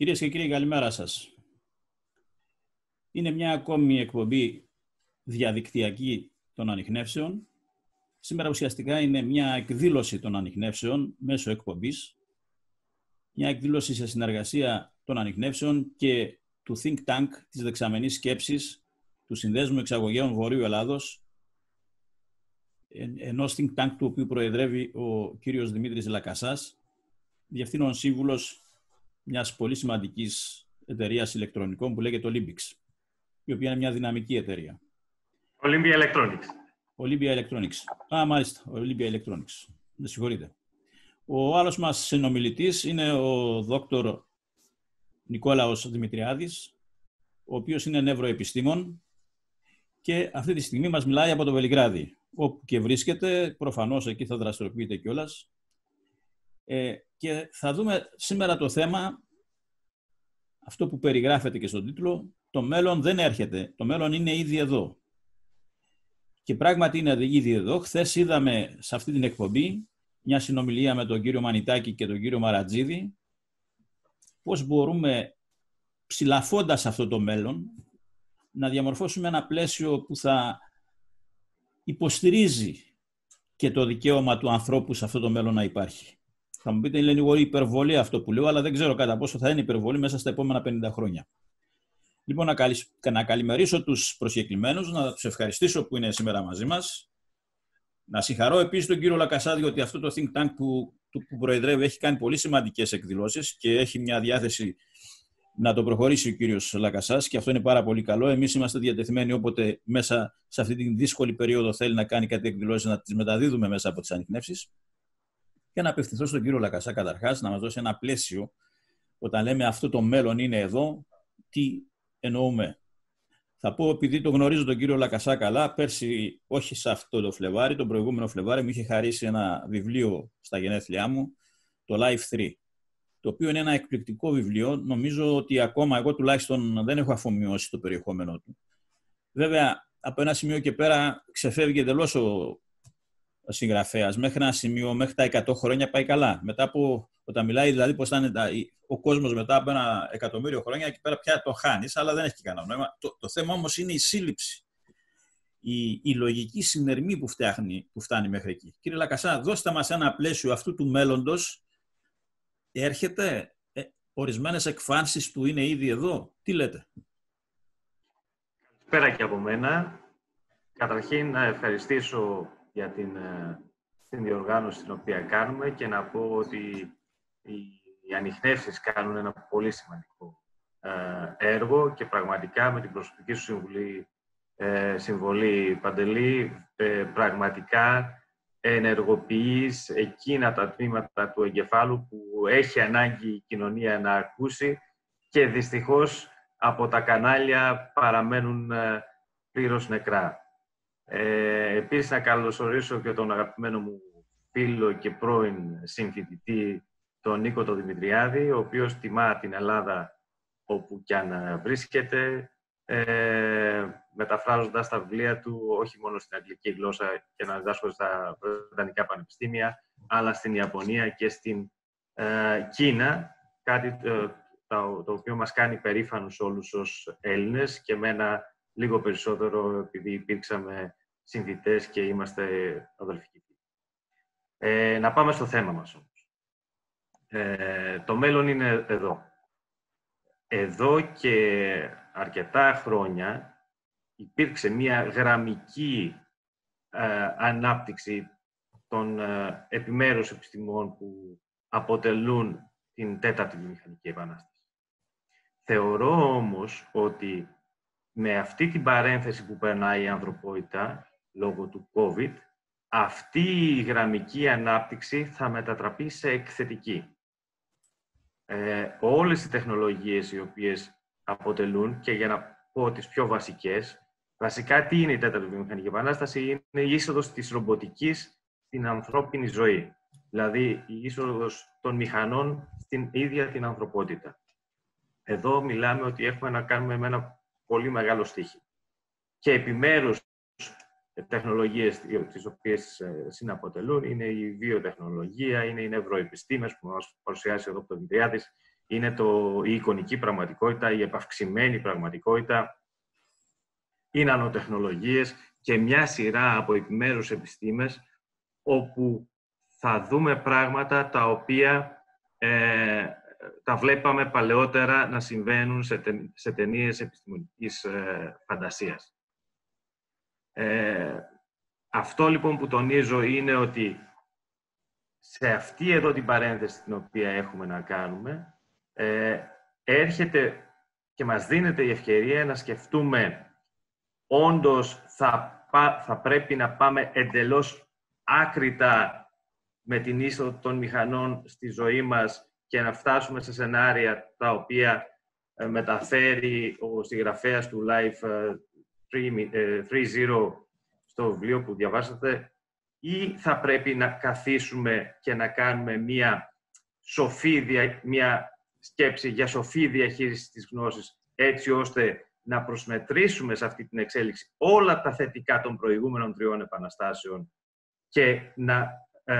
Κυρίες και κύριοι, καλημέρα σας. Είναι μια ακόμη εκπομπή διαδικτυακή των ανιχνεύσεων. Σήμερα ουσιαστικά είναι μια εκδήλωση των ανιχνεύσεων μέσω εκπομπής. Μια εκδήλωση σε συνεργασία των ανιχνεύσεων και του Think Tank της Δεξαμενής Σκέψης του Συνδέσμου Εξαγωγέων Βορείου Ελλάδος, ενός Think Tank του οποίου προεδρεύει ο κύριος Δημήτρης Λακασάς, διευθύνων σύμβουλος μιας πολύ σημαντικής εταιρείας ηλεκτρονικών που λέγεται Olympics, η οποία είναι μια δυναμική εταιρεία. Olympia Electronics. Olympia Electronics. Μάλιστα, Olympia Electronics. Με συγχωρείτε. Ο άλλος μας συνομιλητής είναι ο δόκτωρ Νικόλαος Δημητριάδης, ο οποίος είναι νευροεπιστήμον και αυτή τη στιγμή μας μιλάει από το Βελιγράδι. Όπου και βρίσκεται, προφανώς εκεί θα δραστηριοποιείται κιόλας. Και θα δούμε σήμερα το θέμα, αυτό που περιγράφεται και στον τίτλο, το μέλλον δεν έρχεται, το μέλλον είναι ήδη εδώ. Και πράγματι είναι ήδη εδώ. Χθες είδαμε σε αυτή την εκπομπή μια συνομιλία με τον κύριο Μανιτάκη και τον κύριο Μαρατζίδη, πώς μπορούμε, ψηλαφώντας αυτό το μέλλον, να διαμορφώσουμε ένα πλαίσιο που θα υποστηρίζει και το δικαίωμα του ανθρώπου σε αυτό το μέλλον να υπάρχει. Θα μου πείτε, είναι λίγο υπερβολή αυτό που λέω, αλλά δεν ξέρω κατά πόσο θα είναι υπερβολή μέσα στα επόμενα 50 χρόνια. Λοιπόν, να καλημερίσω τους προσκεκλημένους, να τους ευχαριστήσω που είναι σήμερα μαζί μας. Να συγχαρώ επίσης τον κύριο Λακασά, ότι αυτό το Think Tank που προεδρεύει έχει κάνει πολύ σημαντικές εκδηλώσεις και έχει μια διάθεση να το προχωρήσει ο κύριος Λακασάς και αυτό είναι πάρα πολύ καλό. Εμείς είμαστε διατεθειμένοι όποτε μέσα σε αυτή τη δύσκολη περίοδο θέλει να κάνει κάτι εκδηλώσεις, να τις μεταδίδουμε μέσα από τις ανιχνεύσεις. Και να απευθυνθώ στον κύριο Λακασά καταρχάς, να μας δώσει ένα πλαίσιο όταν λέμε αυτό το μέλλον είναι εδώ, τι εννοούμε. Θα πω, επειδή το γνωρίζω τον κύριο Λακασά καλά, πέρσι, όχι σε αυτό το Φλεβάρι, τον προηγούμενο Φλεβάρι, μου είχε χαρίσει ένα βιβλίο στα γενέθλιά μου, το Life 3, το οποίο είναι ένα εκπληκτικό βιβλίο. Νομίζω ότι ακόμα εγώ τουλάχιστον δεν έχω αφομοιώσει το περιεχόμενό του. Βέβαια, από ένα σημείο και πέρα ξεφεύγει εντελώς ο συγγραφέας. Μέχρι ένα σημείο, μέχρι τα 100 χρόνια πάει καλά. Μετά από, όταν μιλάει δηλαδή πώς θα είναι ο κόσμος μετά από 1.000.000 χρόνια, εκεί πέρα πια το χάνεις, αλλά δεν έχει και κανένα νόημα. Το θέμα όμως είναι η σύλληψη. Η λογική συνερμή που φτάνει μέχρι εκεί. Κύριε Λακασά, δώστε μας ένα πλαίσιο αυτού του μέλλοντος. Έρχεται ορισμένες εκφάνσεις του είναι ήδη εδώ. Τι λέτε? Πέρα και από μένα. Καταρχήν να ευχαριστήσω για την διοργάνωση την οποία κάνουμε και να πω ότι οι ανιχνεύσεις κάνουν ένα πολύ σημαντικό έργο και πραγματικά με την προσωπική σου συμβολή, Παντελή, πραγματικά ενεργοποιείς εκείνα τα τμήματα του εγκεφάλου που έχει ανάγκη η κοινωνία να ακούσει και δυστυχώς από τα κανάλια παραμένουν πλήρως νεκρά. Επίσης να καλωσορίσω και τον αγαπημένο μου φίλο και πρώην συμφοιτητή, τον Νίκο τον Δημητριάδη, ο οποίος τιμά την Ελλάδα όπου κι αν βρίσκεται, μεταφράζοντας τα βιβλία του όχι μόνο στην αγγλική γλώσσα και να διδάσκονται στα βρετανικά πανεπιστήμια, αλλά στην Ιαπωνία και στην Κίνα, κάτι το οποίο μας κάνει περήφανους όλους ως Έλληνες και εμένα λίγο περισσότερο επειδή υπήρξαμε συμφοιτές και είμαστε αδελφικοί. Να πάμε στο θέμα μας όμως. Το μέλλον είναι εδώ. Εδώ και αρκετά χρόνια υπήρξε μια γραμμική ανάπτυξη των επιμέρους επιστημών που αποτελούν την τέταρτη βιομηχανική επανάσταση. Θεωρώ όμως ότι με αυτή την παρένθεση που περνάει η ανθρωπότητα λόγω του COVID, αυτή η γραμμική ανάπτυξη θα μετατραπεί σε εκθετική. Όλες οι τεχνολογίες οι οποίες αποτελούν, και για να πω τις πιο βασικές, βασικά τι είναι η τέταρτη βιομηχανική επανάσταση? Είναι η είσοδος της ρομποτικής στην ανθρώπινη ζωή. Δηλαδή η είσοδος των μηχανών στην ίδια την ανθρωπότητα. Εδώ μιλάμε ότι έχουμε να κάνουμε με ένα πολύ μεγάλο στίχημα. Και επιμέρους τεχνολογίες τις οποίες συναποτελούν είναι η βιοτεχνολογία, είναι οι νευροεπιστήμες που μας παρουσιάσει εδώ ο Δημητριάδης, Είναι η εικονική πραγματικότητα, η επαυξημένη πραγματικότητα, οι νανοτεχνολογίες και μια σειρά από επιμέρους επιστήμες, όπου θα δούμε πράγματα τα οποία τα βλέπαμε παλαιότερα να συμβαίνουν σε ταινίες επιστημονικής φαντασίας. Αυτό λοιπόν που τονίζω είναι ότι σε αυτή εδώ την παρένθεση την οποία έχουμε να κάνουμε, έρχεται και μας δίνεται η ευκαιρία να σκεφτούμε όντως θα πρέπει να πάμε εντελώς άκρητα με την είσοδο των μηχανών στη ζωή μας και να φτάσουμε σε σενάρια τα οποία μεταφέρει ο συγγραφέας του Life 3.0 στο βιβλίο που διαβάσατε, ή θα πρέπει να καθίσουμε και να κάνουμε μια σκέψη για σοφή διαχείριση της γνώσης, έτσι ώστε να προσμετρήσουμε σε αυτή την εξέλιξη όλα τα θετικά των προηγούμενων 3 επαναστάσεων και να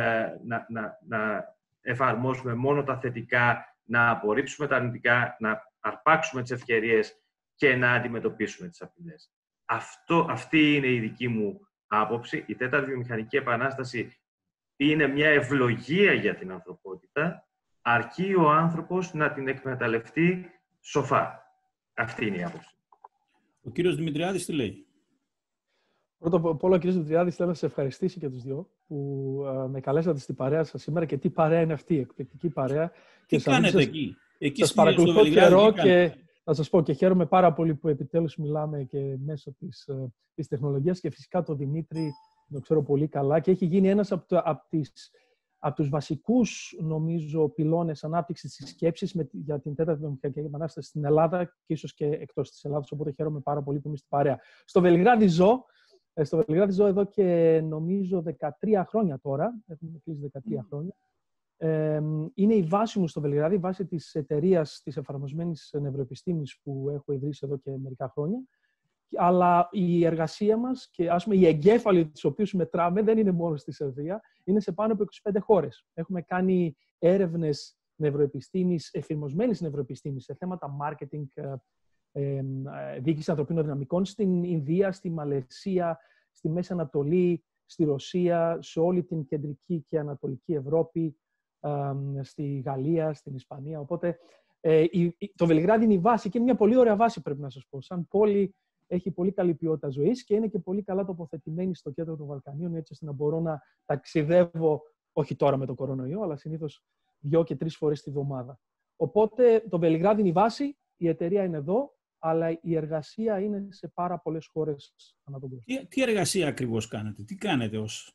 εφαρμόσουμε μόνο τα θετικά, να απορρίψουμε τα αρνητικά, να αρπάξουμε τις ευκαιρίες και να αντιμετωπίσουμε τις απειλές. Αυτή είναι η δική μου άποψη. Η 4η βιομηχανική επανάσταση είναι μια ευλογία για την ανθρωπότητα, αρκεί ο άνθρωπος να την εκμεταλλευτεί σοφά. Αυτή είναι η άποψη. Ο κύριος Δημητριάδης τι λέει? Πρώτα απ' όλα, κύριε Δημητριάδη, θέλω να σας ευχαριστήσω και τους δύο που με καλέσατε στην παρέα σας σήμερα. Και τι παρέα είναι αυτή, εκπληκτική παρέα. Τι κάνετε εκεί? Σας παρακολουθώ καιρό και θα σας πω και χαίρομαι πάρα πολύ που επιτέλους μιλάμε και μέσω της τεχνολογίας, και φυσικά τον Δημήτρη το ξέρω πολύ καλά και έχει γίνει ένας από τους βασικούς, νομίζω, πυλώνες ανάπτυξης της σκέψης για την 4η βιομηχανική επανάσταση στην Ελλάδα και ίσως και εκτός της Ελλάδας, οπότε χαίρομαι πάρα πολύ που είμαι στην παρέα. Στο Βελιγράδι ζω εδώ και νομίζω 13 χρόνια τώρα, έχουμε κλείσει 13 χρόνια. Είναι η βάση μου στο Βελιγράδι, η βάση της εταιρείας της εφαρμοσμένης νευροεπιστήμης που έχω ιδρύσει εδώ και μερικά χρόνια. Αλλά η εργασία μας και οι εγκέφαλοι τους οποίους μετράμε δεν είναι μόνο στη Σερβία, είναι σε πάνω από 25 χώρες. Έχουμε κάνει έρευνες νευροεπιστήμης, εφαρμοσμένης νευροεπιστήμης σε θέματα marketing, διοίκηση ανθρωπίνων δυναμικών στην Ινδία, στη Μαλαισία, στη Μέση Ανατολή, στη Ρωσία, σε όλη την κεντρική και ανατολική Ευρώπη, στη Γαλλία, στην Ισπανία. Οπότε το Βελιγράδι είναι η βάση και είναι μια πολύ ωραία βάση, πρέπει να σας πω. Σαν πόλη έχει πολύ καλή ποιότητα ζωής και είναι και πολύ καλά τοποθετημένη στο κέντρο των Βαλκανίων, έτσι ώστε να μπορώ να ταξιδεύω, όχι τώρα με το κορονοϊό, αλλά συνήθως 2 και 3 φορές τη βδομάδα. Οπότε το Βελιγράδι είναι η βάση, η εταιρεία είναι εδώ, αλλά η εργασία είναι σε πάρα πολλές χώρες ανά τον κόσμο. Τι εργασία ακριβώς κάνετε, τι κάνετε ως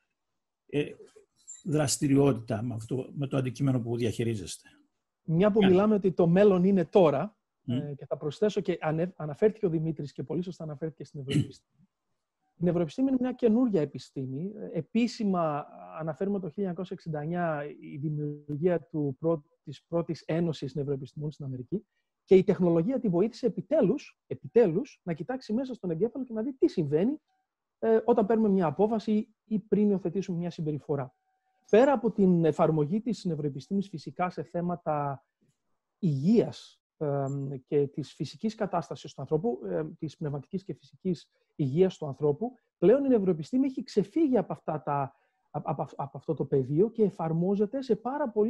δραστηριότητα με το αντικείμενο που διαχειρίζεστε? Μια που μιλάμε ότι το μέλλον είναι τώρα, και θα προσθέσω και αναφέρθηκε ο Δημήτρης και πολύ σωστά αναφέρθηκε στην νευροεπιστήμη. Η νευροεπιστήμη είναι μια καινούργια επιστήμη. Επίσημα αναφέρουμε το 1969 η δημιουργία της πρώτης ένωσης νευροεπιστημών στην Αμερική και η τεχνολογία τη βοήθησε επιτέλους να κοιτάξει μέσα στον εγκέφαλο και να δει τι συμβαίνει όταν παίρνουμε μια απόφαση ή πριν υιοθετήσουμε μια συμπεριφορά. Πέρα από την εφαρμογή της νευροεπιστήμης φυσικά σε θέματα υγείας και της φυσικής κατάστασης του ανθρώπου, της πνευματικής και φυσικής υγείας του ανθρώπου, πλέον η νευροεπιστήμη έχει ξεφύγει από αυτό το πεδίο και εφαρμόζεται σε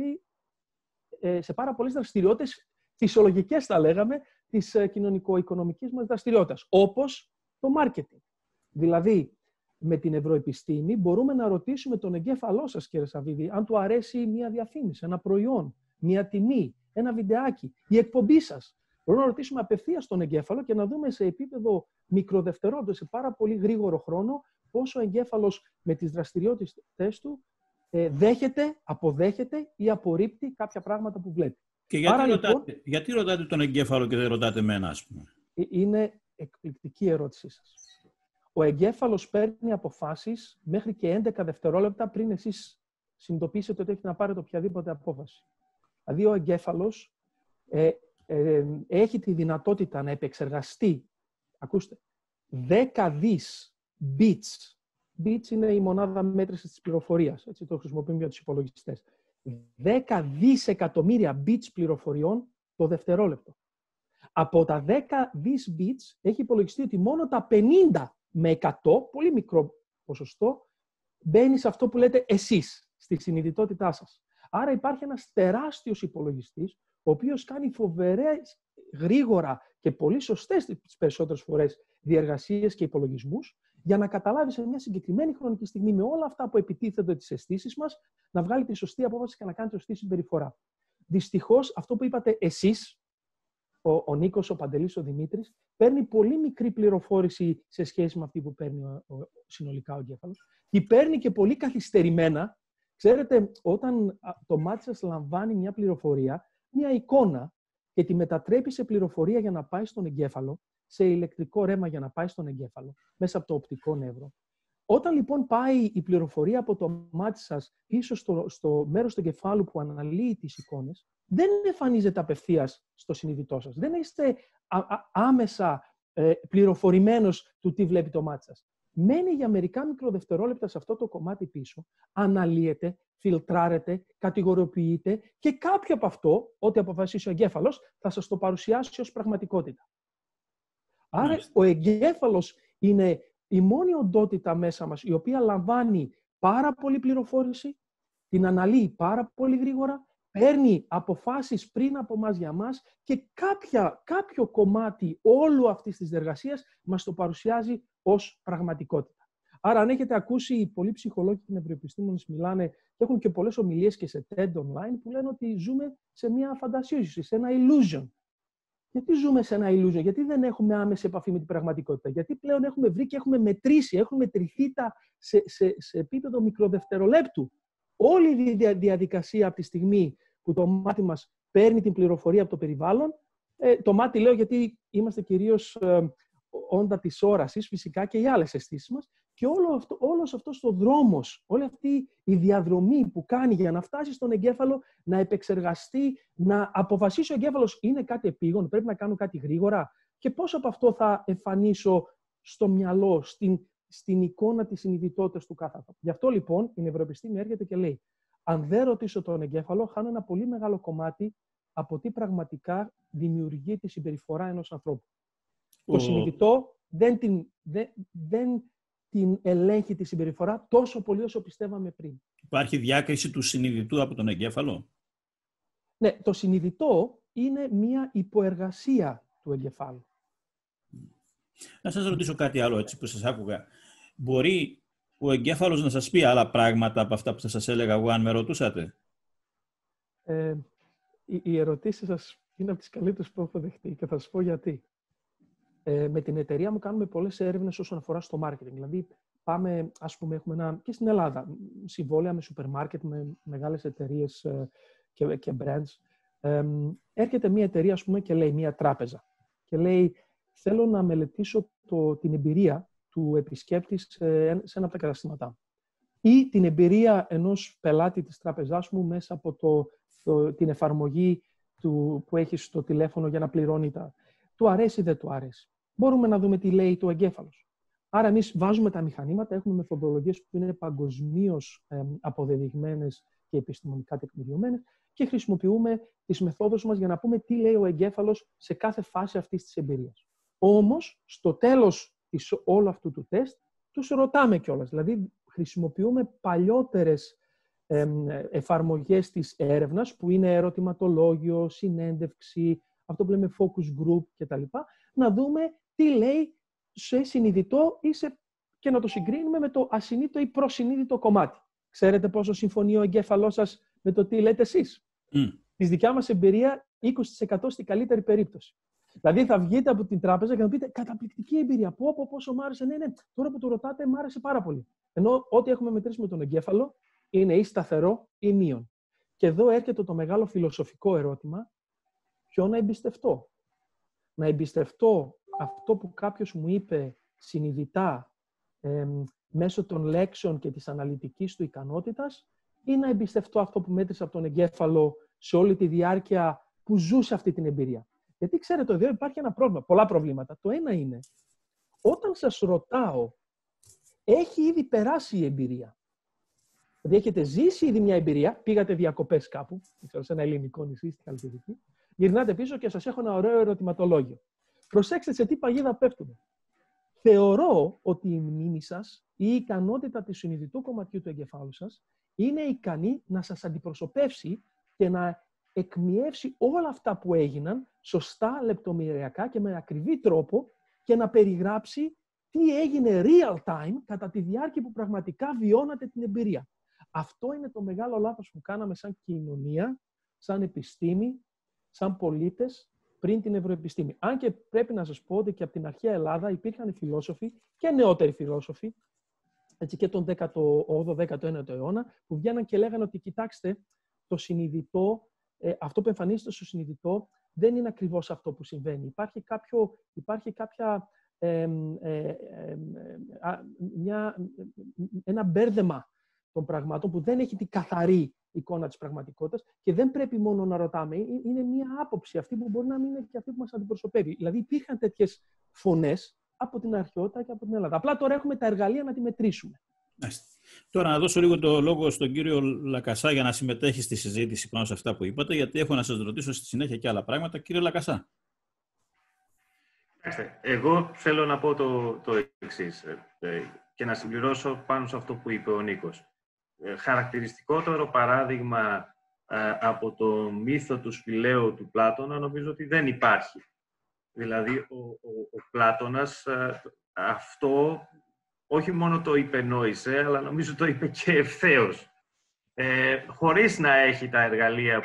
πάρα πολλές δραστηριότητες φυσιολογικές, θα λέγαμε, της κοινωνικο-οικονομικής μας δραστηριότητας, όπως το marketing. Δηλαδή, με την νευροεπιστήμη μπορούμε να ρωτήσουμε τον εγκέφαλό σας, κύριε Σαββίδη, αν του αρέσει μια διαφήμιση, ένα προϊόν, μια τιμή, ένα βιντεάκι, η εκπομπή σας. Μπορούμε να ρωτήσουμε απευθείας τον εγκέφαλο και να δούμε σε επίπεδο μικροδευτερόλεπτο, σε πάρα πολύ γρήγορο χρόνο, πόσο ο εγκέφαλος με τις δραστηριότητες του αποδέχεται ή απορρίπτει κάποια πράγματα που βλέπει. Και γιατί ρωτάτε τον εγκέφαλο και δεν ρωτάτε εμένα, ας πούμε? Είναι εκπληκτική η ερώτησή σας. Ο εγκέφαλος παίρνει αποφάσεις μέχρι και 11 δευτερόλεπτα πριν εσείς συνειδητοποιήσετε ότι έχετε να πάρετε οποιαδήποτε απόφαση. Δηλαδή, ο εγκέφαλος έχει τη δυνατότητα να επεξεργαστεί, ακούστε, 10 δις bits. Bits είναι η μονάδα μέτρησης της πληροφορίας, έτσι το χρησιμοποιούμε για τους υπολογιστές. 10 δισεκατομμύρια bits πληροφοριών το δευτερόλεπτο. Από τα 10 δις bits έχει υπολογιστεί ότι μόνο τα 50 με 100, πολύ μικρό ποσοστό, μπαίνει σε αυτό που λέτε εσείς, στη συνειδητότητά σας. Άρα υπάρχει ένας τεράστιος υπολογιστής, ο οποίος κάνει φοβερές, γρήγορα και πολύ σωστές τις περισσότερες φορές διεργασίες και υπολογισμούς, για να καταλάβει σε μια συγκεκριμένη χρονική στιγμή, με όλα αυτά που επιτίθενται τις αισθήσεις μας, να βγάλει τη σωστή απόφαση και να κάνει τη σωστή συμπεριφορά. Δυστυχώς, αυτό που είπατε εσείς, ο Νίκος, ο Παντελής, ο Δημήτρης, παίρνει πολύ μικρή πληροφόρηση σε σχέση με αυτή που παίρνει συνολικά ο εγκέφαλος. Και παίρνει και πολύ καθυστερημένα. Ξέρετε, όταν το μάτι σας λαμβάνει μια πληροφορία, μια εικόνα, και τη μετατρέπει σε πληροφορία για να πάει στον εγκέφαλο, σε ηλεκτρικό ρεύμα για να πάει στον εγκέφαλο, μέσα από το οπτικό νεύρο. Όταν λοιπόν πάει η πληροφορία από το μάτι σας πίσω στο μέρος του εγκεφάλου που αναλύει τις εικόνες, δεν εμφανίζεται απευθείας στο συνειδητό σας. Δεν είστε άμεσα πληροφορημένος του τι βλέπει το μάτι σας. Μένει για μερικά μικροδευτερόλεπτα σε αυτό το κομμάτι πίσω, αναλύεται, φιλτράρεται, κατηγοριοποιείται και κάποιο από αυτό, ό,τι αποφασίσει ο εγκέφαλος, θα σας το παρουσιάσει ως πραγματικότητα. Άρα ο εγκέφαλος είναι η μόνη οντότητα μέσα μας η οποία λαμβάνει πάρα πολύ πληροφόρηση, την αναλύει πάρα πολύ γρήγορα, παίρνει αποφάσεις πριν από μας για μας και κάποιο κομμάτι όλου αυτής της διεργασίας μας το παρουσιάζει ως πραγματικότητα. Άρα, αν έχετε ακούσει, πολλοί ψυχολόγοι και νευροεπιστήμονες μιλάνε και έχουν και πολλές ομιλίες και σε TED Online που λένε ότι ζούμε σε μια φαντασίωση, σε ένα illusion. Γιατί ζούμε σε ένα illusion, γιατί δεν έχουμε άμεση επαφή με την πραγματικότητα, γιατί πλέον έχουμε βρει και έχουμε μετρήσει, έχουμε μετρηθεί σε επίπεδο μικροδευτερολέπτου. Όλη η διαδικασία από τη στιγμή που το μάτι μας παίρνει την πληροφορία από το περιβάλλον, το μάτι λέω γιατί είμαστε κυρίως όντα της όρασης, φυσικά και οι άλλες αισθήσεις μας, και όλος αυτός ο δρόμος, όλη αυτή η διαδρομή που κάνει για να φτάσει στον εγκέφαλο, να επεξεργαστεί, να αποφασίσει ο εγκέφαλος είναι κάτι επίγον, πρέπει να κάνω κάτι γρήγορα και πώς από αυτό θα εμφανίσω στο μυαλό, στην εικόνα της συνειδητότητας του κάθε ανθρώπου. Γι' αυτό λοιπόν η νευροεπιστήμη έρχεται και λέει, αν δεν ρωτήσω τον εγκέφαλο, χάνω ένα πολύ μεγάλο κομμάτι από τι πραγματικά δημιουργεί τη συμπεριφορά ενός ανθρώπου. Το συνειδητό δεν την ελέγχει τη συμπεριφορά τόσο πολύ όσο πιστεύαμε πριν. Υπάρχει διάκριση του συνειδητού από τον εγκέφαλο? Ναι, το συνειδητό είναι μία υποεργασία του εγκεφάλου. Να σας ρωτήσω κάτι άλλο έτσι που σας άκουγα. Μπορεί ο εγκέφαλος να σας πει άλλα πράγματα από αυτά που θα σας έλεγα εγώ αν με ρωτούσατε? Οι ερωτήσεις σας είναι από τις καλύτερες που έχω δεχτεί και θα σας πω γιατί. Με την εταιρεία μου κάνουμε πολλές έρευνες όσον αφορά στο marketing. Δηλαδή, πάμε, ας πούμε, έχουμε και στην Ελλάδα συμβόλαια με σούπερ μάρκετ, με μεγάλες εταιρείες και brands. Έρχεται μια εταιρεία, ας πούμε, και λέει, μια τράπεζα, και λέει, θέλω να μελετήσω την εμπειρία του επισκέπτη σε ένα από τα καταστήματά μου. Ή την εμπειρία ενός πελάτη της τράπεζάς μου μέσα από την εφαρμογή που έχει στο τηλέφωνο για να πληρώνει του αρέσει ή δεν του αρέσει. Μπορούμε να δούμε τι λέει το εγκέφαλος. Άρα, εμείς βάζουμε τα μηχανήματα, έχουμε μεθοδολογίες που είναι παγκοσμίως αποδεδειγμένες και επιστημονικά τεκμηριωμένες και χρησιμοποιούμε τις μεθόδους μας για να πούμε τι λέει ο εγκέφαλος σε κάθε φάση αυτής της εμπειρίας. Όμως, στο τέλος όλου αυτού του τεστ, τους ρωτάμε κιόλας. Δηλαδή, χρησιμοποιούμε παλιότερες εφαρμογές της έρευνας, που είναι ερωτηματολόγιο, συνέντευξη, αυτό που λέμε focus group κτλ. Να δούμε τι λέει σε συνειδητό και να το συγκρίνουμε με το ασυνείδητο ή προσυνείδητο κομμάτι. Ξέρετε πόσο συμφωνεί ο εγκέφαλός σας με το τι λέτε εσείς? Στη δικιά μας εμπειρία, 20% στην καλύτερη περίπτωση. Δηλαδή θα βγείτε από την τράπεζα και να πείτε καταπληκτική εμπειρία. Πόσο μ' άρεσε. Ναι, τώρα που το ρωτάτε, μ' άρεσε πάρα πολύ. Ενώ ό,τι έχουμε μετρήσει με τον εγκέφαλο είναι ή σταθερό ή μείον. Και εδώ έρχεται το μεγάλο φιλοσοφικό ερώτημα. Ποιο να εμπιστευτώ? Να εμπιστευτώ αυτό που κάποιος μου είπε συνειδητά μέσω των λέξεων και της αναλυτικής του ικανότητας, ή να εμπιστευτώ αυτό που μέτρησα από τον εγκέφαλο σε όλη τη διάρκεια που ζούσε αυτή την εμπειρία? Γιατί ξέρετε, εδώ υπάρχει ένα πρόβλημα, πολλά προβλήματα. Το ένα είναι, όταν σας ρωτάω, έχει ήδη περάσει η εμπειρία. ότι έχετε ζήσει ήδη μια εμπειρία, πήγατε διακοπές κάπου, σε ένα ελληνικό νησί, στη Χαλκιδική, γυρνάτε πίσω και σας έχω ένα ωραίο ερωτηματολόγιο. Προσέξτε σε τι παγίδα πέφτουμε. Θεωρώ ότι η μνήμη σας ή η ικανότητα του συνειδητού κομματιού του εγκεφάλου σας είναι ικανή να σας αντιπροσωπεύσει και να εκμιεύσει όλα αυτά που έγιναν σωστά, λεπτομεριακά και με ακριβή τρόπο και να περιγράψει τι έγινε real time κατά τη διάρκεια που πραγματικά βιώνατε την εμπειρία. Αυτό είναι το μεγάλο λάθος που κάναμε σαν κοινωνία, σαν επιστήμη, σαν πολίτες πριν την ευρωεπιστήμη. Αν και πρέπει να σας πω ότι και από την αρχαία Ελλάδα υπήρχαν φιλόσοφοι και νεότεροι φιλόσοφοι, έτσι και τον 18ο-19ο αιώνα, που βγαίναν και λέγανε ότι κοιτάξτε, το συνειδητό, αυτό που εμφανίζεται στο συνειδητό δεν είναι ακριβώς αυτό που συμβαίνει. Υπάρχει κάποια ένα μπέρδεμα των πραγμάτων που δεν έχει την καθαρή εικόνα της πραγματικότητας και δεν πρέπει μόνο να ρωτάμε. Είναι μια άποψη αυτή που μπορεί να μην είναι και αυτή που μας αντιπροσωπεύει. Δηλαδή υπήρχαν τέτοιες φωνές από την αρχαιότητα και από την Ελλάδα. Απλά τώρα έχουμε τα εργαλεία να τη μετρήσουμε. Τώρα να δώσω λίγο το λόγο στον κύριο Λακασά για να συμμετέχει στη συζήτηση πάνω σε αυτά που είπατε, γιατί έχω να σας ρωτήσω στη συνέχεια και άλλα πράγματα. Κύριε Λακασά. Εγώ θέλω να πω το εξής και να συμπληρώσω πάνω σε αυτό που είπε ο Νίκος. Χαρακτηριστικότερο παράδειγμα από το μύθο του Σπηλαίου του Πλάτωνα νομίζω ότι δεν υπάρχει. Δηλαδή ο Πλάτωνας αυτό όχι μόνο το υπενόησε, αλλά νομίζω το είπε και ευθέως. Χωρίς να έχει τα εργαλεία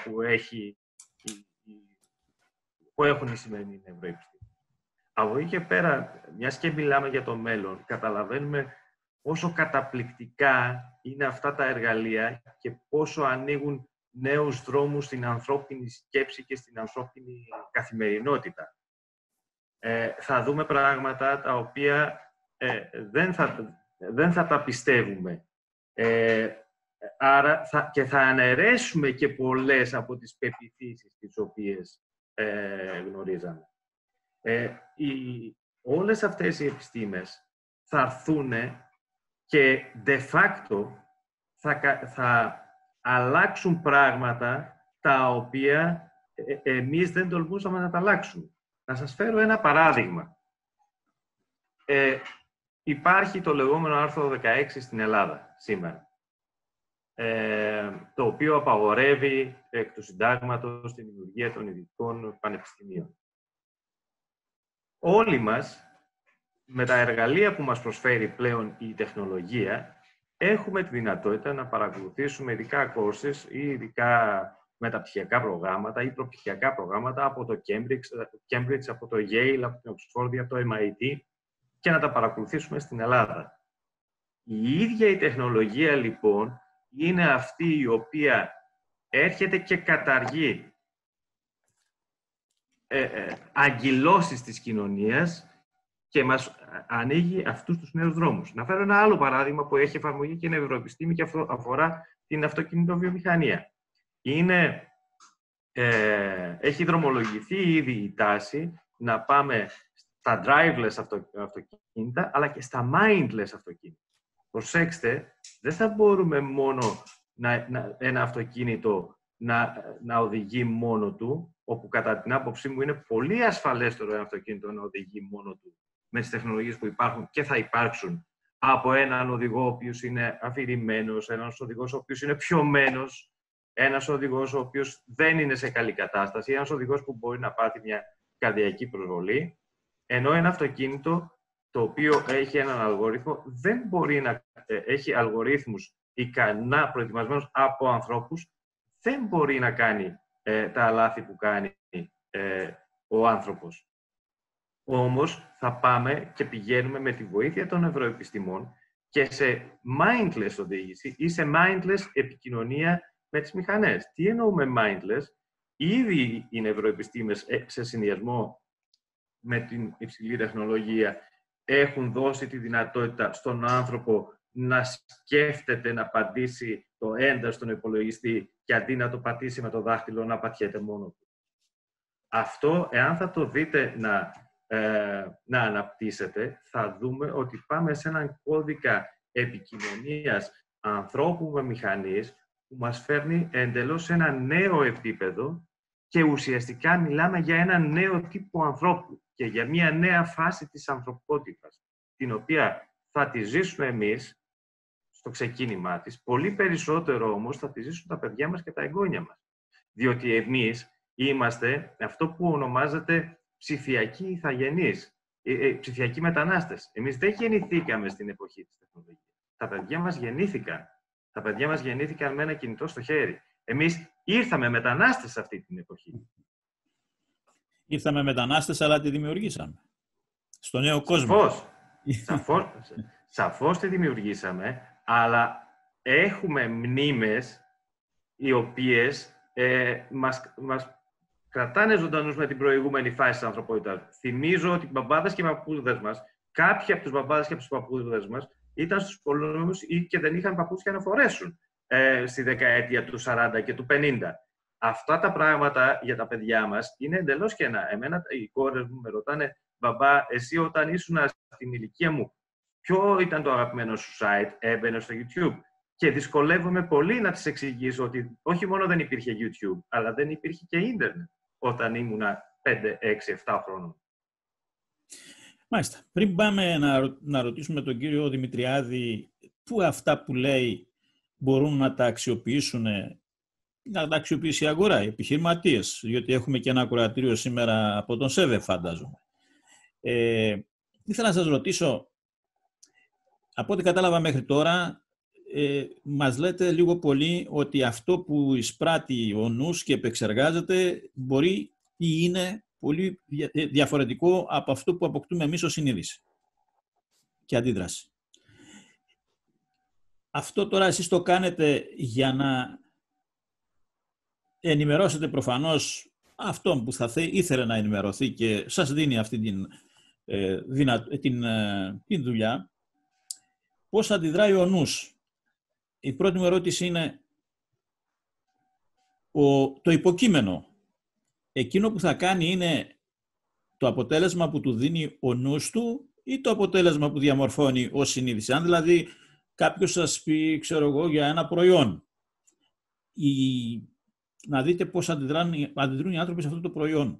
που έχουν οι σημερινοί ευρωεπιστήμονες. Από εκεί και πέρα, μιας και μιλάμε για το μέλλον, καταλαβαίνουμε πόσο καταπληκτικά είναι αυτά τα εργαλεία και πόσο ανοίγουν νέους δρόμους στην ανθρώπινη σκέψη και στην ανθρώπινη καθημερινότητα. Θα δούμε πράγματα τα οποία δεν θα τα πιστεύουμε. Άρα θα αναιρέσουμε και πολλές από τις πεποιθήσεις τις οποίες γνωρίζαμε. Όλες αυτές οι επιστήμες θα έρθουν και de facto θα αλλάξουν πράγματα τα οποία εμείς δεν τολμούσαμε να τα αλλάξουμε. Να σας φέρω ένα παράδειγμα. Υπάρχει το λεγόμενο άρθρο 16 στην Ελλάδα σήμερα, το οποίο απαγορεύει εκ του συντάγματος τη δημιουργία των ειδικών πανεπιστημίων. Όλοι μας, με τα εργαλεία που μας προσφέρει πλέον η τεχνολογία, έχουμε τη δυνατότητα να παρακολουθήσουμε ειδικά courses ή ειδικά μεταπτυχιακά προγράμματα ή προπτυχιακά προγράμματα από το Cambridge, από το Yale, από την Oxford, από το MIT και να τα παρακολουθήσουμε στην Ελλάδα. Η ίδια η τεχνολογία, λοιπόν, είναι αυτή η οποία έρχεται και καταργεί αγκυλώσεις της κοινωνίας και μας ανοίγει αυτούς τους νέους δρόμους. Να φέρω ένα άλλο παράδειγμα που έχει εφαρμογή και είναι ευρωεπιστήμη και αυτό αφορά την αυτοκινητοβιομηχανία. Έχει δρομολογηθεί ήδη η τάση να πάμε στα driveless αυτοκίνητα, αλλά και στα mindless αυτοκίνητα. Προσέξτε, δεν θα μπορούμε μόνο ένα αυτοκίνητο να οδηγεί μόνο του, όπου κατά την άποψή μου είναι πολύ ασφαλέστερο ένα αυτοκίνητο να οδηγεί μόνο του με τις τεχνολογίες που υπάρχουν και θα υπάρξουν από έναν οδηγό ο οποίος είναι αφηρημένος, ένας οδηγός ο οποίος είναι πιωμένος, ένας οδηγός ο οποίος δεν είναι σε καλή κατάσταση, ένας οδηγός που μπορεί να πάθει μια καρδιακή προσβολή, ενώ ένα αυτοκίνητο το οποίο έχει έναν αλγόριθμο δεν μπορεί να έχει αλγορίθμους ικανά προετοιμασμένους από ανθρώπους, δεν μπορεί να κάνει τα λάθη που κάνει ο άνθρωπος. Όμως θα πάμε και πηγαίνουμε με τη βοήθεια των ευρωεπιστημών και σε mindless οδήγηση ή σε mindless επικοινωνία με τις μηχανές. Τι εννοούμε mindless? Ήδη οι ευρωεπιστήμες σε συνδυασμό με την υψηλή τεχνολογία έχουν δώσει τη δυνατότητα στον άνθρωπο να σκέφτεται, να απαντήσει το enter στον υπολογιστή και αντί να το πατήσει με το δάχτυλο να πατιέται μόνο του. Αυτό, εάν θα το δείτε να αναπτύσσεται, θα δούμε ότι πάμε σε έναν κώδικα επικοινωνίας ανθρώπου με μηχανής που μας φέρνει εντελώς σε ένα νέο επίπεδο και ουσιαστικά μιλάμε για ένα νέο τύπο ανθρώπου και για μια νέα φάση της ανθρωπότητας, την οποία θα τη ζήσουμε εμείς στο ξεκίνημά της, πολύ περισσότερο όμως θα τη ζήσουν τα παιδιά μας και τα εγγόνια μας. Διότι εμείς είμαστε αυτό που ονομάζεται ψηφιακοί ηθαγενείς, ψηφιακοί μετανάστες. Εμείς δεν γεννηθήκαμε στην εποχή της τεχνολογίας. Τα παιδιά μας γεννήθηκαν. Τα παιδιά μας γεννήθηκαν με ένα κινητό στο χέρι. Εμείς ήρθαμε μετανάστες σε αυτή την εποχή. Ήρθαμε μετανάστες, αλλά τη δημιουργήσαμε. Στο νέο κόσμο. Σαφώς τη δημιουργήσαμε, αλλά έχουμε μνήμες οι οποίες μας κρατάνε ζωντανούς με την προηγούμενη φάση της ανθρωπότητας. Θυμίζω ότι οι μπαμπάδες και οι παππούδες μας, κάποιοι από τους μπαμπάδες και από τους παππούδες μας, ήταν στους πολέμους ή και δεν είχαν παπούτσια να φορέσουν στη δεκαετία του 40 και του 50. Αυτά τα πράγματα για τα παιδιά μας είναι εντελώς κενά. Εμένα οι κόρες μου με ρωτάνε, μπαμπά, εσύ όταν ήσουν στην ηλικία μου, ποιο ήταν το αγαπημένο σου site? Έμπαινε στο YouTube. Και δυσκολεύομαι πολύ να τις εξηγήσω ότι όχι μόνο δεν υπήρχε YouTube, αλλά δεν υπήρχε και ίντερνετ όταν ήμουνα 5, 6, 7 χρόνων. Μάλιστα. Πριν πάμε να ρωτήσουμε τον κύριο Δημητριάδη πού αυτά που λέει μπορούν να τα αξιοποιήσουν, να τα αξιοποιήσει η αγορά, οι επιχειρηματίες, διότι έχουμε και ένα ακροατήριο σήμερα από τον ΣΕΒΕ, φαντάζομαι. Ήθελα να σας ρωτήσω, από ό,τι κατάλαβα μέχρι τώρα, μας λέτε λίγο πολύ ότι αυτό που εισπράττει ο νους και επεξεργάζεται μπορεί ή είναι πολύ διαφορετικό από αυτό που αποκτούμε εμείς ως συνείδηση και αντίδραση. Αυτό τώρα εσείς το κάνετε για να ενημερώσετε προφανώς αυτόν που θα ήθελε να ενημερωθεί και σας δίνει αυτή την δουλειά. Πώς αντιδράει ο νους? Η πρώτη μου ερώτηση είναι το υποκείμενο. Εκείνο που θα κάνει είναι το αποτέλεσμα που του δίνει ο νους του ή το αποτέλεσμα που διαμορφώνει ως συνείδηση? Αν δηλαδή κάποιος σας πει, ξέρω εγώ, για ένα προϊόν, να δείτε πώς αντιδρούν οι άνθρωποι σε αυτό το προϊόν.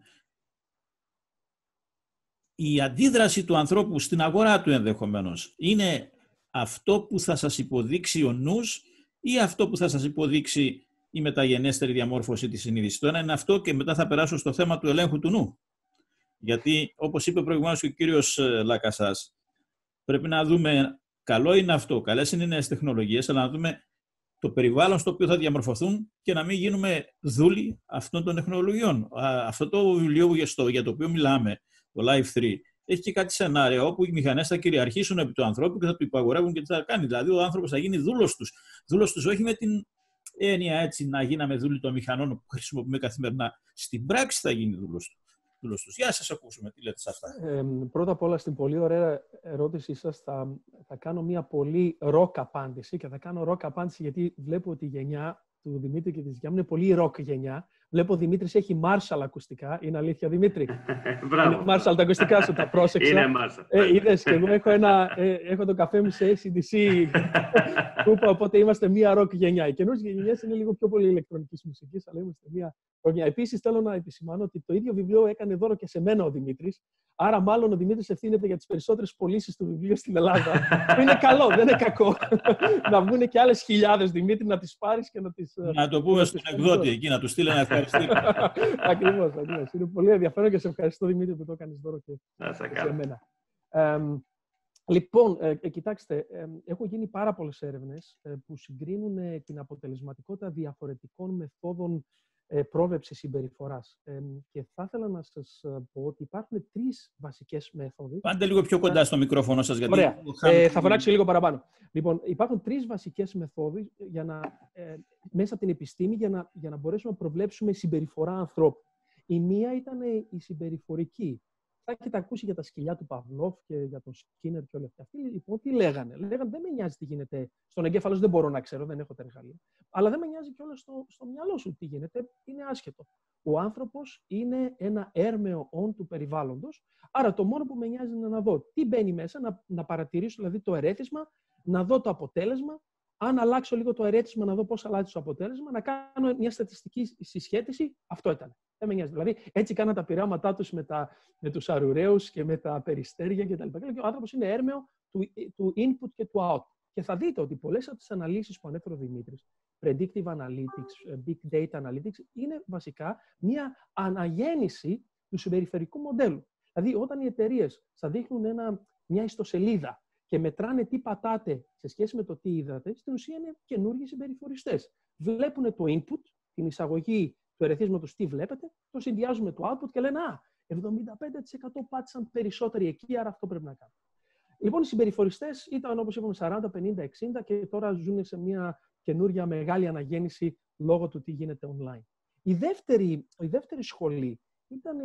Η αντίδραση του ανθρώπου στην αγορά του ενδεχομένως είναι αυτό που θα σας υποδείξει ο νους ή αυτό που θα σας υποδείξει η μεταγενέστερη διαμόρφωση της συνείδησης? Το ένα είναι αυτό και μετά θα περάσω στο θέμα του ελέγχου του νου. Γιατί, όπως είπε προηγουμένως και ο κύριος Λακασάς, πρέπει να δούμε, καλό είναι αυτό, καλές είναι οι νέες τεχνολογίες, αλλά να δούμε το περιβάλλον στο οποίο θα διαμορφωθούν και να μην γίνουμε δούλοι αυτών των τεχνολογιών. Αυτό το βιβλίο για το οποίο μιλάμε, το Life 3, έχει και κάτι σενάρια όπου οι μηχανές θα κυριαρχήσουν επί του ανθρώπου και θα του υπαγορεύουν και τι θα κάνει. Δηλαδή, ο άνθρωπος θα γίνει δούλος τους. Δούλος τους, όχι με την έννοια έτσι να γίναμε δούλοι των μηχανών που χρησιμοποιούμε καθημερινά. Στην πράξη θα γίνει δούλος τους. Για να σας ακούσουμε, τι λέτε σε αυτά. Πρώτα απ' όλα, στην πολύ ωραία ερώτησή σας θα κάνω μια πολύ ροκ απάντηση και θα κάνω ροκ απάντηση γιατί βλέπω ότι η γενιά του Δημήτρη και της δικιά μου είναι πολύ ροκ γενιά. Βλέπω ο Δημήτρης έχει Marshall ακουστικά. Είναι αλήθεια, Δημήτρη? Μπράβο. Marshall, τα ακουστικά σου τα πρόσεξα. Είναι Marshall. Είδες, και εγώ έχω το καφέ μου σε ACDC κούπα, οπότε είμαστε μία ροκ γενιά. Οι καινούργιες γενιές είναι λίγο πιο πολύ ηλεκτρονικής μουσικής, αλλά είμαστε μία ροκ γενιά. Επίσης, θέλω να επισημάνω ότι το ίδιο βιβλίο έκανε δώρο και σε μένα ο Δημήτρης. Άρα, μάλλον ο Δημήτρης ευθύνεται για τις περισσότερες πωλήσεις του βιβλίου στην Ελλάδα. Που είναι καλό, δεν είναι κακό. Να βγουν και άλλες χιλιάδες, Δημήτρη, να τις πάρεις και να τις. Να το πούμε στον εκδότη εκεί, να του στείλει ένα ευχαριστήριο. Ακριβώς. Είναι πολύ ενδιαφέρον και σε ευχαριστώ, Δημήτρη, που το έκανες δώρο και σε μένα. Λοιπόν, κοιτάξτε, έχουν γίνει πάρα πολλές έρευνες που συγκρίνουν την αποτελεσματικότητα διαφορετικών μεθόδων πρόβλεψης συμπεριφοράς. Και θα ήθελα να σας πω ότι υπάρχουν τρεις βασικές μέθοδοι. Πάντε λίγο πιο κοντά στο μικρόφωνο σας. Γιατί ωραία. Θα φωνάξω λίγο παραπάνω. Λοιπόν, υπάρχουν τρεις βασικές μεθόδοι μέσα από την επιστήμη για να μπορέσουμε να προβλέψουμε συμπεριφορά ανθρώπου. Η μία ήταν η συμπεριφορική. Θα έχετε ακούσει για τα σκυλιά του Παυλόφ και για τον Σκίνερ και όλα αυτά. Αυτοί λοιπόν τι λέγανε? Λέγανε δεν με νοιάζει τι γίνεται στον εγκέφαλο, δεν μπορώ να ξέρω, δεν έχω τα εργαλεία. Αλλά δεν με νοιάζει κιόλας στο μυαλό σου τι γίνεται, είναι άσχετο. Ο άνθρωπος είναι ένα έρμεο όν του περιβάλλοντος. Άρα το μόνο που με νοιάζει είναι να δω τι μπαίνει μέσα, να παρατηρήσω δηλαδή το ερέθισμα, να δω το αποτέλεσμα. αν αλλάξω λίγο το ερέτημα να δω πώς αλλάζει το αποτέλεσμα, να κάνω μια στατιστική συσχέτιση, αυτό ήταν. Δεν με νοιάζει. Δηλαδή, έτσι κάναν τα πειράματά τους με τους αρουραίους και με τα περιστέρια κτλ. Και ο άνθρωπος είναι έρμεο του input και του output. Και θα δείτε ότι πολλές από τις αναλύσεις που ανέφερε ο Δημήτρης, predictive analytics, big data analytics, είναι βασικά μια αναγέννηση του συμπεριφερικού μοντέλου. Δηλαδή, όταν οι εταιρείες θα δείχνουν μια ιστοσελίδα και μετράνε τι πατάτε σε σχέση με το τι είδατε, στην ουσία είναι καινούργιοι συμπεριφοριστές. Βλέπουν το input, την εισαγωγή του ερεθίσματος τι βλέπετε, το συνδυάζουν με το output και λένε 75% πάτησαν περισσότεροι εκεί, άρα αυτό πρέπει να κάνουμε. Λοιπόν, οι συμπεριφοριστές ήταν, όπως είπαμε, 40, 50, 60 και τώρα ζουν σε μια καινούργια μεγάλη αναγέννηση λόγω του τι γίνεται online. Η δεύτερη σχολή ήταν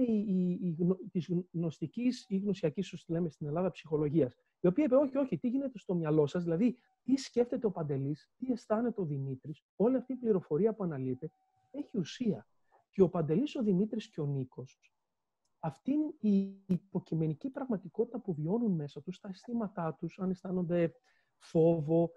της γνωστικής ή γνωσιακής, όπως τη λέμε στην Ελλάδα, ψυχολογίας, η οποία είπε όχι, τι γίνεται στο μυαλό σας, δηλαδή τι σκέφτεται ο Παντελής, τι αισθάνεται ο Δημήτρης, όλη αυτή η πληροφορία που αναλύεται έχει ουσία. Και ο Παντελής, ο Δημήτρης και ο Νίκος, αυτήν η υποκειμενική πραγματικότητα που βιώνουν μέσα τους, τα αισθήματά τους, αν αισθάνονται φόβο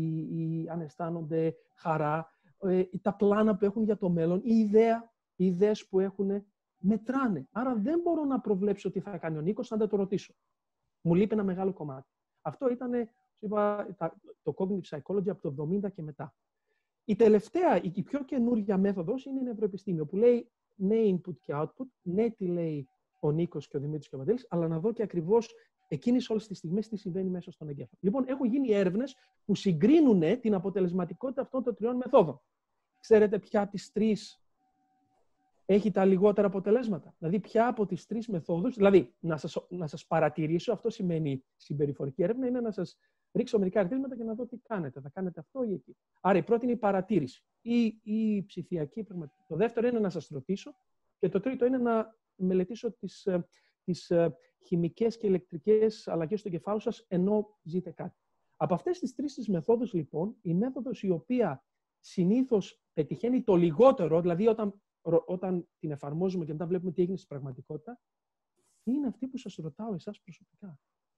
ή αν αισθάνονται χαρά, τα πλάνα που έχουν για το μέλλον, οι ιδέες που έχουν, μετράνε. Άρα δεν μπορώ να προβλέψω τι θα κάνει ο Νίκος αν δεν το ρωτήσω. Μου λείπει ένα μεγάλο κομμάτι. Αυτό ήταν, είπα, το cognitive psychology από το 70 και μετά. Η τελευταία, η πιο καινούργια μέθοδος είναι η νευροεπιστήμιο, που λέει ναι input και output, ναι τι λέει ο Νίκος και ο Δημήτρης και ο Παντελής, αλλά να δω και ακριβώς εκείνες όλες τις στιγμές τι συμβαίνει μέσα στον εγκέφαλο. Λοιπόν, έχουν γίνει έρευνες που συγκρίνουν την αποτελεσματικότητα αυτών των τριών μεθόδων. Ξέρετε ποια από τις τρεις έχει τα λιγότερα αποτελέσματα? Δηλαδή, ποια από τις τρεις μεθόδους, δηλαδή να σας παρατηρήσω, αυτό σημαίνει συμπεριφορική έρευνα, είναι να σας ρίξω μερικά ερωτήματα και να δω τι κάνετε. Θα κάνετε αυτό ή εκεί. Άρα, η πρώτη είναι η παρατήρηση ή η ψηφιακή πραγματικότητα. Το δεύτερο είναι να σας ρωτήσω και το τρίτο είναι να μελετήσω τις χημικές και ηλεκτρικές αλλαγές στο κεφάλι σας ενώ ζείτε κάτι. Από αυτές τις τρεις μεθόδους, λοιπόν, η μέθοδος η οποία συνήθως πετυχαίνει το λιγότερο, δηλαδή όταν την εφαρμόζουμε και μετά βλέπουμε τι έγινε στην πραγματικότητα, είναι αυτή που σας ρωτάω εσάς προσωπικά.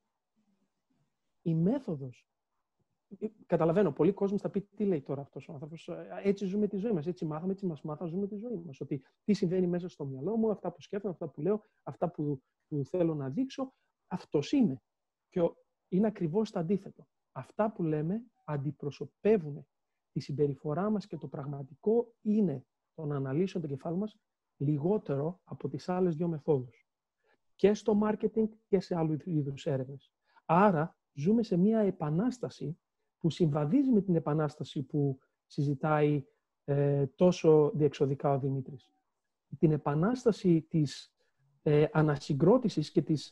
Η μέθοδος. Καταλαβαίνω, πολλοί κόσμοι θα πει τι λέει τώρα αυτός ο άνθρωπος. Έτσι ζούμε τη ζωή μας. Έτσι μάθαμε, έτσι μας μάθαμε, ζούμε τη ζωή μας. Ότι τι συμβαίνει μέσα στο μυαλό μου, αυτά που σκέφτομαι, αυτά που λέω, αυτά που θέλω να δείξω. Αυτός είμαι. Και είναι ακριβώς το αντίθετο. Αυτά που λέμε αντιπροσωπεύουν τη συμπεριφορά μας και το πραγματικό είναι το να αναλύσουμε το κεφάλι μας λιγότερο από τις άλλες δύο μεθόδους. Και στο marketing και σε άλλου είδους έρευνες. Άρα, ζούμε σε μια επανάσταση που συμβαδίζει με την επανάσταση που συζητάει τόσο διεξοδικά ο Δημήτρης. Την επανάσταση της ανασυγκρότησης και της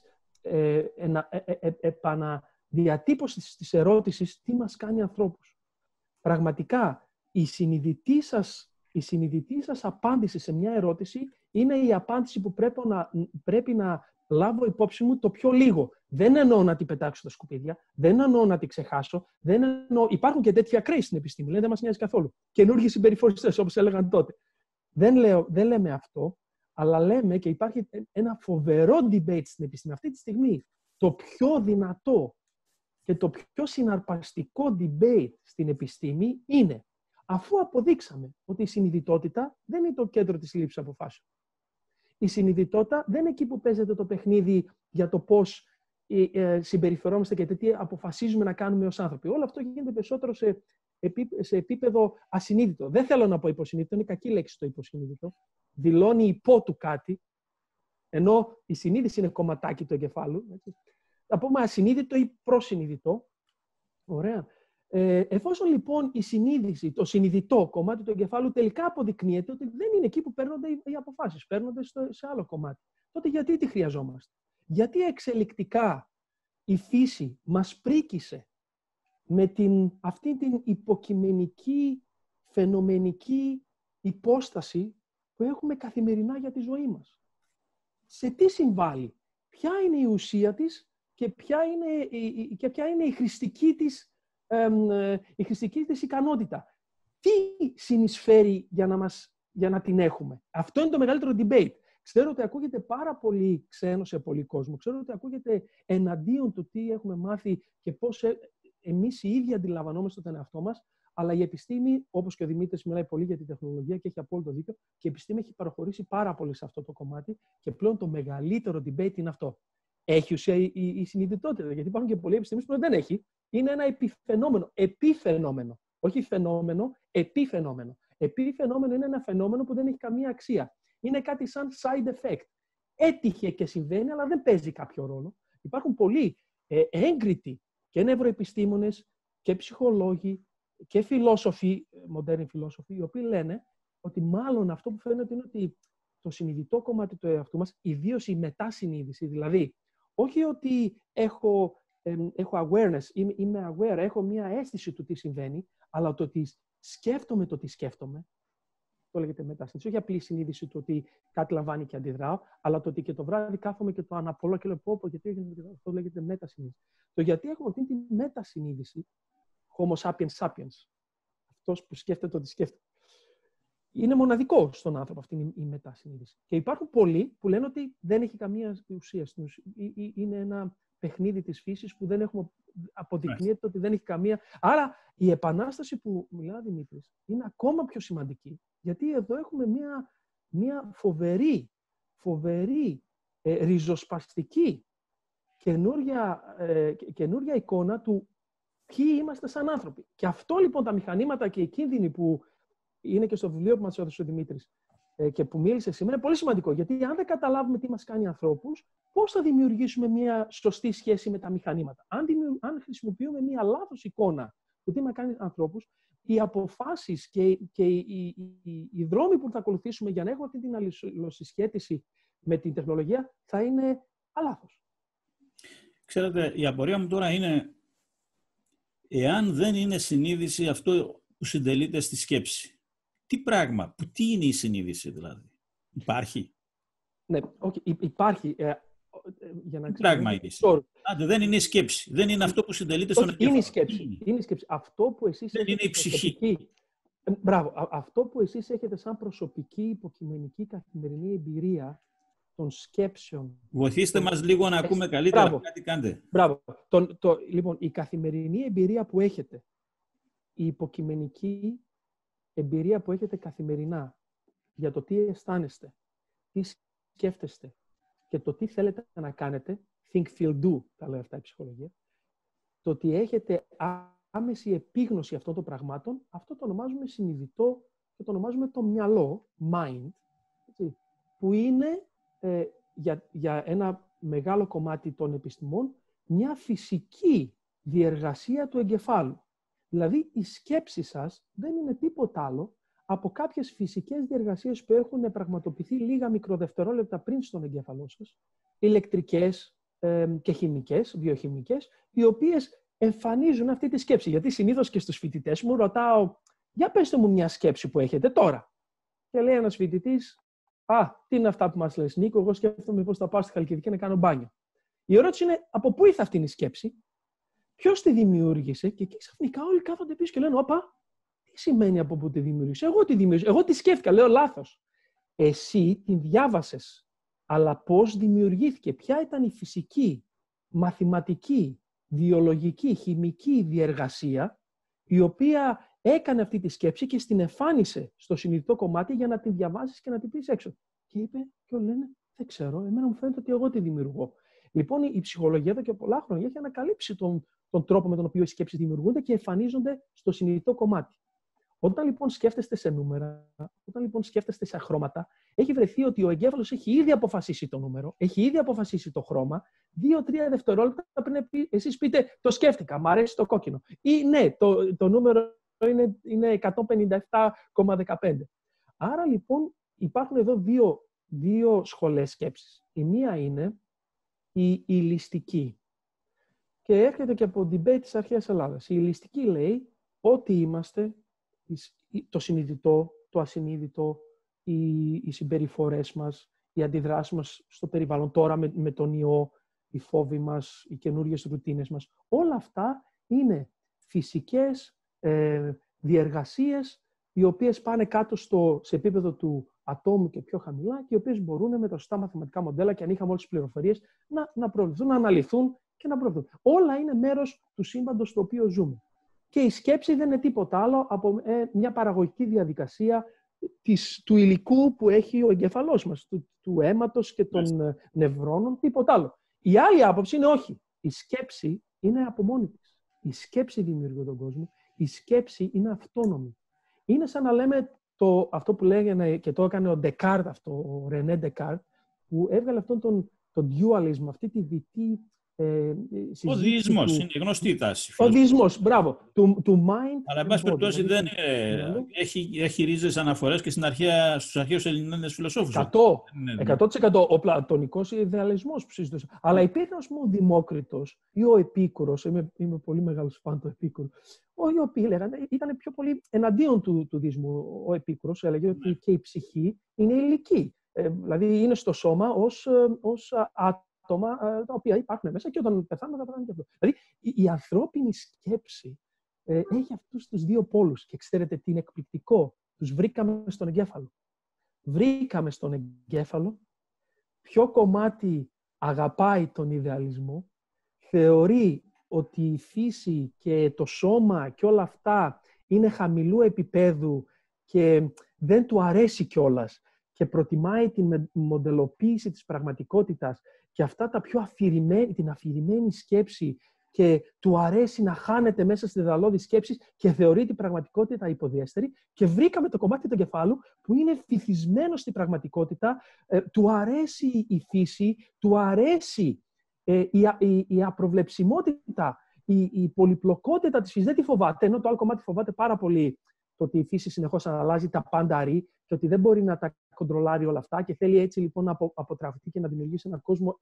επαναδιατύπωσης της ερώτησης τι μας κάνει ανθρώπους. Πραγματικά, η συνειδητή σας απάντηση σε μια ερώτηση είναι η απάντηση που πρέπει να λάβω υπόψη μου το πιο λίγο. Δεν εννοώ να την πετάξω στα σκουπίδια, δεν εννοώ να την ξεχάσω, υπάρχουν και τέτοια ακραίοι στην επιστήμη, δεν μας νοιάζει καθόλου. Καινούργιοι συμπεριφοριστές, όπως έλεγαν τότε. Δεν λέμε αυτό, αλλά λέμε και υπάρχει ένα φοβερό debate στην επιστήμη. Αυτή τη στιγμή το πιο δυνατό και το πιο συναρπαστικό debate στην επιστήμη είναι αφού αποδείξαμε ότι η συνειδητότητα δεν είναι το κέντρο της λήψης αποφάσεων. Η συνειδητότητα δεν είναι εκεί που παίζεται το παιχνίδι για το πώς συμπεριφερόμαστε και τι αποφασίζουμε να κάνουμε ως άνθρωποι. Όλο αυτό γίνεται περισσότερο σε επίπεδο ασυνείδητο. Δεν θέλω να πω υποσυνείδητο, είναι κακή λέξη το υποσυνείδητο. Δηλώνει υπό του κάτι, ενώ η συνείδηση είναι κομματάκι του εγκεφάλου. Έτσι. Θα πούμε ασυνείδητο ή προσυνείδητο. Ωραία. Εφόσον λοιπόν η συνείδηση, το συνειδητό κομμάτι του εγκεφάλου τελικά αποδεικνύεται ότι δεν είναι εκεί που παίρνονται οι αποφάσεις, παίρνονται σε άλλο κομμάτι. Τότε γιατί τη χρειαζόμαστε? Γιατί εξελικτικά η φύση μας πρίκησε με αυτή την υποκειμενική, φαινομενική υπόσταση που έχουμε καθημερινά για τη ζωή μας. Σε τι συμβάλλει? Ποια είναι η ουσία της και ποια είναι η χρηστική της ικανότητα. Τι συνεισφέρει για να την έχουμε? Αυτό είναι το μεγαλύτερο debate. Ξέρω ότι ακούγεται πάρα πολύ ξένο σε πολύ κόσμο. Ξέρω ότι ακούγεται εναντίον του τι έχουμε μάθει και πώς εμείς οι ίδιοι αντιλαμβανόμαστε τον εαυτό μας, αλλά η επιστήμη, όπως και ο Δημήτρης μιλάει πολύ για τη τεχνολογία και έχει απόλυτο δίκιο, και η επιστήμη έχει προχωρήσει πάρα πολύ σε αυτό το κομμάτι και πλέον το μεγαλύτερο debate είναι αυτό. Έχει ουσία η συνειδητότητα, γιατί υπάρχουν και πολλοί επιστήμονες που δεν έχει. Είναι ένα επifαινόμενο. Όχι φαινόμενο, επifαινόμενο. Επifαινόμενο είναι ένα φαινόμενο που δεν έχει καμία αξία. Είναι κάτι σαν side effect. Έτυχε και συμβαίνει, αλλά δεν παίζει κάποιο ρόλο. Υπάρχουν πολλοί έγκριτοι και νευροεπιστήμονες και ψυχολόγοι και φιλόσοφοι, μοντέρνοι φιλόσοφοι, οι οποίοι λένε ότι μάλλον αυτό που φαίνεται είναι ότι το συνειδητό κομμάτι του εαυτού μας, ιδίως η μετασυνείδηση, δηλαδή όχι ότι έχω awareness, είμαι aware, έχω μία αίσθηση του τι συμβαίνει, αλλά το ότι σκέφτομαι το τι σκέφτομαι, το λέγεται μετασυνείδηση. Όχι απλή συνείδηση του ότι κάτι λαμβάνει και αντιδράω, αλλά το ότι και το βράδυ κάθομαι και το αναπολώ και λέω πω, γιατί έγινε αυτό, λέγεται μετασυνείδηση. Το γιατί έχουμε αυτή τη μετασυνείδηση, Homo sapiens sapiens, αυτός που σκέφτεται ότι σκέφτεται, είναι μοναδικό στον άνθρωπο αυτή η μετασυνείδηση. Και υπάρχουν πολλοί που λένε ότι δεν έχει καμία ουσία. Είναι ένα παιχνίδι της φύσης που δεν έχουμε αποδεικνύεται ότι δεν έχει καμία. Άρα η επανάσταση που μιλά ο Δημήτρης είναι ακόμα πιο σημαντική, γιατί εδώ έχουμε μια φοβερή ριζοσπαστική καινούρια εικόνα του ποιοι είμαστε σαν άνθρωποι. Και αυτό λοιπόν τα μηχανήματα και οι κίνδυνοι που είναι και στο βιβλίο που μας έδωσε ο Δημήτρης και που μίλησε σήμερα, είναι πολύ σημαντικό. Γιατί αν δεν καταλάβουμε τι μας κάνει ανθρώπους, πώς θα δημιουργήσουμε μια σωστή σχέση με τα μηχανήματα. Αν χρησιμοποιούμε μια λάθος εικόνα του τι μας κάνει ανθρώπους, οι αποφάσεις και οι δρόμοι που θα ακολουθήσουμε για να έχουμε αυτή την αλληλοσυσχέτιση με την τεχνολογία θα είναι αλάθος. Ξέρετε, η απορία μου τώρα είναι, εάν δεν είναι συνείδηση αυτό που συντελείται στη σκέψη, τι είναι η συνείδηση δηλαδή, υπάρχει? Ναι, όχι, υπάρχει. Για να πράγμα είναι η συνείδηση? Δεν είναι η σκέψη, δεν είναι αυτό που συντελείται στον εγκέφαλο. Είναι η σκέψη. Είναι η σκέψη. Αυτό που εσείς δεν είναι η ψυχή. Μπράβο. Αυτό που εσείς έχετε σαν προσωπική, υποκειμενική, καθημερινή εμπειρία των σκέψεων. Βοηθήστε μας λίγο να ακούμε καλύτερα. Μπράβο. Κάτι κάντε. Μπράβο. Λοιπόν, η καθημερινή εμπειρία που έχετε, η υποκειμενική εμπειρία που έχετε καθημερινά για το τι αισθάνεστε, τι σκέφτεστε και το τι θέλετε να κάνετε, think, feel, do, τα λέει αυτά η ψυχολογία, το ότι έχετε άμεση επίγνωση αυτών των πραγμάτων, αυτό το ονομάζουμε συνειδητό και το ονομάζουμε το μυαλό, mind, έτσι, που είναι για ένα μεγάλο κομμάτι των επιστημών μια φυσική διεργασία του εγκεφάλου. Δηλαδή, η σκέψη σας δεν είναι τίποτα άλλο από κάποιες φυσικές διεργασίες που έχουν πραγματοποιηθεί λίγα μικροδευτερόλεπτα πριν στον εγκέφαλό σας, ηλεκτρικές και χημικές, βιοχημικές, οι οποίες εμφανίζουν αυτή τη σκέψη. Γιατί συνήθως και στους φοιτητές μου ρωτάω, για πέστε μου μια σκέψη που έχετε τώρα. Και λέει ένας φοιτητής, τι είναι αυτά που μας λες, Νίκο, εγώ σκέφτομαι πώς θα πάω στη Χαλκιδική να κάνω μπάνιο. Η ερώτηση είναι, από πού ήρθε αυτή η σκέψη, ποιος τη δημιούργησε, και εκεί ξαφνικά όλοι κάθονται πίσω και λένε, τι σημαίνει από πού τη δημιούργησε, εγώ τη δημιούργησα, εγώ τη σκέφτηκα, λέω λάθος. Εσύ την διάβασες, αλλά πώς δημιουργήθηκε, ποια ήταν η φυσική, μαθηματική, βιολογική, χημική διεργασία, η οποία έκανε αυτή τη σκέψη και στην εμφάνισε στο συνειδητό κομμάτι για να την διαβάσεις και να την πεις έξω. Και είπε, και όλοι λένε, δεν ξέρω, εμένα μου φαίνεται ότι εγώ τη δημιουργώ. Λοιπόν, η ψυχολογία εδώ και πολλά χρόνια έχει ανακαλύψει τον τρόπο με τον οποίο οι σκέψεις δημιουργούνται και εμφανίζονται στο συνειδητό κομμάτι. Όταν λοιπόν σκέφτεστε σε νούμερα, όταν λοιπόν σκέφτεστε σε χρώματα, έχει βρεθεί ότι ο εγκέφαλος έχει ήδη αποφασίσει το νούμερο, έχει ήδη αποφασίσει το χρώμα, 2-3 δευτερόλεπτα πριν εσείς πείτε, το σκέφτηκα, μου αρέσει το κόκκινο. Ή ναι, το νούμερο είναι 157,15. Άρα λοιπόν υπάρχουν εδώ δύο σχολές σκέψης. Η μία είναι η ηλιστική. Και έρχεται και από debate της αρχαίας Ελλάδας. Η ηλιστική λέει ότι είμαστε το συνειδητό, το ασυνείδητο, οι συμπεριφορές μας, οι αντιδράσεις μας στο περιβάλλον, τώρα με τον ιό, οι φόβοι μας, οι καινούργιες ρουτίνες μας. Όλα αυτά είναι φυσικές διεργασίες οι οποίες πάνε κάτω σε επίπεδο του ατόμου και πιο χαμηλά και οι οποίες μπορούν με τα σωστά μαθηματικά μοντέλα και αν είχαμε όλες τις πληροφορίες να προβληθούν, να αναλυθούν και να προωθούν. Όλα είναι μέρος του σύμπαντος στο οποίο ζούμε. Και η σκέψη δεν είναι τίποτα άλλο από μια παραγωγική διαδικασία του υλικού που έχει ο εγκέφαλός μας, του αίματος και των νευρώνων, τίποτα άλλο. Η άλλη άποψη είναι όχι. Η σκέψη είναι από μόνη της. Η σκέψη δημιουργεί τον κόσμο. Η σκέψη είναι αυτόνομη. Είναι σαν να λέμε αυτό που λέγανε και το έκανε ο Ντεκάρτ, ο Ρενέ Ντεκάρτ, που έβγαλε αυτόν τον dualism, αυτή τη δυτή συζήτηση. Ο διεισμός, είναι γνωστή η τάση. Ο διεισμός, μπράβο. Του mind. Αλλά, εν πάση περιπτώσει, δεν έχει ρίζες αναφορές και στους αρχαίους Ελληνίδες φιλοσόφους. 100%. Ο πλατωνικός ιδεαλισμός που συζητούσε. Αλλά υπήρχε, ας πούμε, ο Δημόκριτος ή ο Επίκουρος. Είμαι πολύ μεγάλος φαν του Επίκουρου. Οι οποίοι ήταν πιο πολύ εναντίον του διεισμού. Ο Επίκουρος έλεγε ότι και η ψυχή είναι ηλική. Δηλαδή είναι στο σώμα ως άτομα τα οποία υπάρχουν μέσα και όταν πεθάνουν θα πεθάνουν και αυτό. Δηλαδή η ανθρώπινη σκέψη έχει αυτούς τους δύο πόλους και ξέρετε τι είναι εκπληκτικό. Τους βρήκαμε στον εγκέφαλο. Βρήκαμε στον εγκέφαλο ποιο κομμάτι αγαπάει τον ιδεαλισμό, θεωρεί ότι η φύση και το σώμα και όλα αυτά είναι χαμηλού επίπεδου και δεν του αρέσει κιόλας και προτιμάει την μοντελοποίηση της πραγματικότητας και αυτά τα πιο την αφηρημένη σκέψη και του αρέσει να χάνεται μέσα στη δεδαλώδη σκέψη και θεωρεί την πραγματικότητα υποδιέστερη και βρήκαμε το κομμάτι του εγκεφάλου που είναι βυθισμένο στην πραγματικότητα, του αρέσει η φύση, του αρέσει η απροβλεψιμότητα, η πολυπλοκότητα της φύσης, δεν τη φοβάται, ενώ το άλλο κομμάτι φοβάται πάρα πολύ το ότι η φύση συνεχώς αλλάζει, τα πάντα ρί και ότι δεν μπορεί να τα κοντρολάρει όλα αυτά και θέλει έτσι λοιπόν να αποτραφεί και να δημιουργήσει έναν κόσμο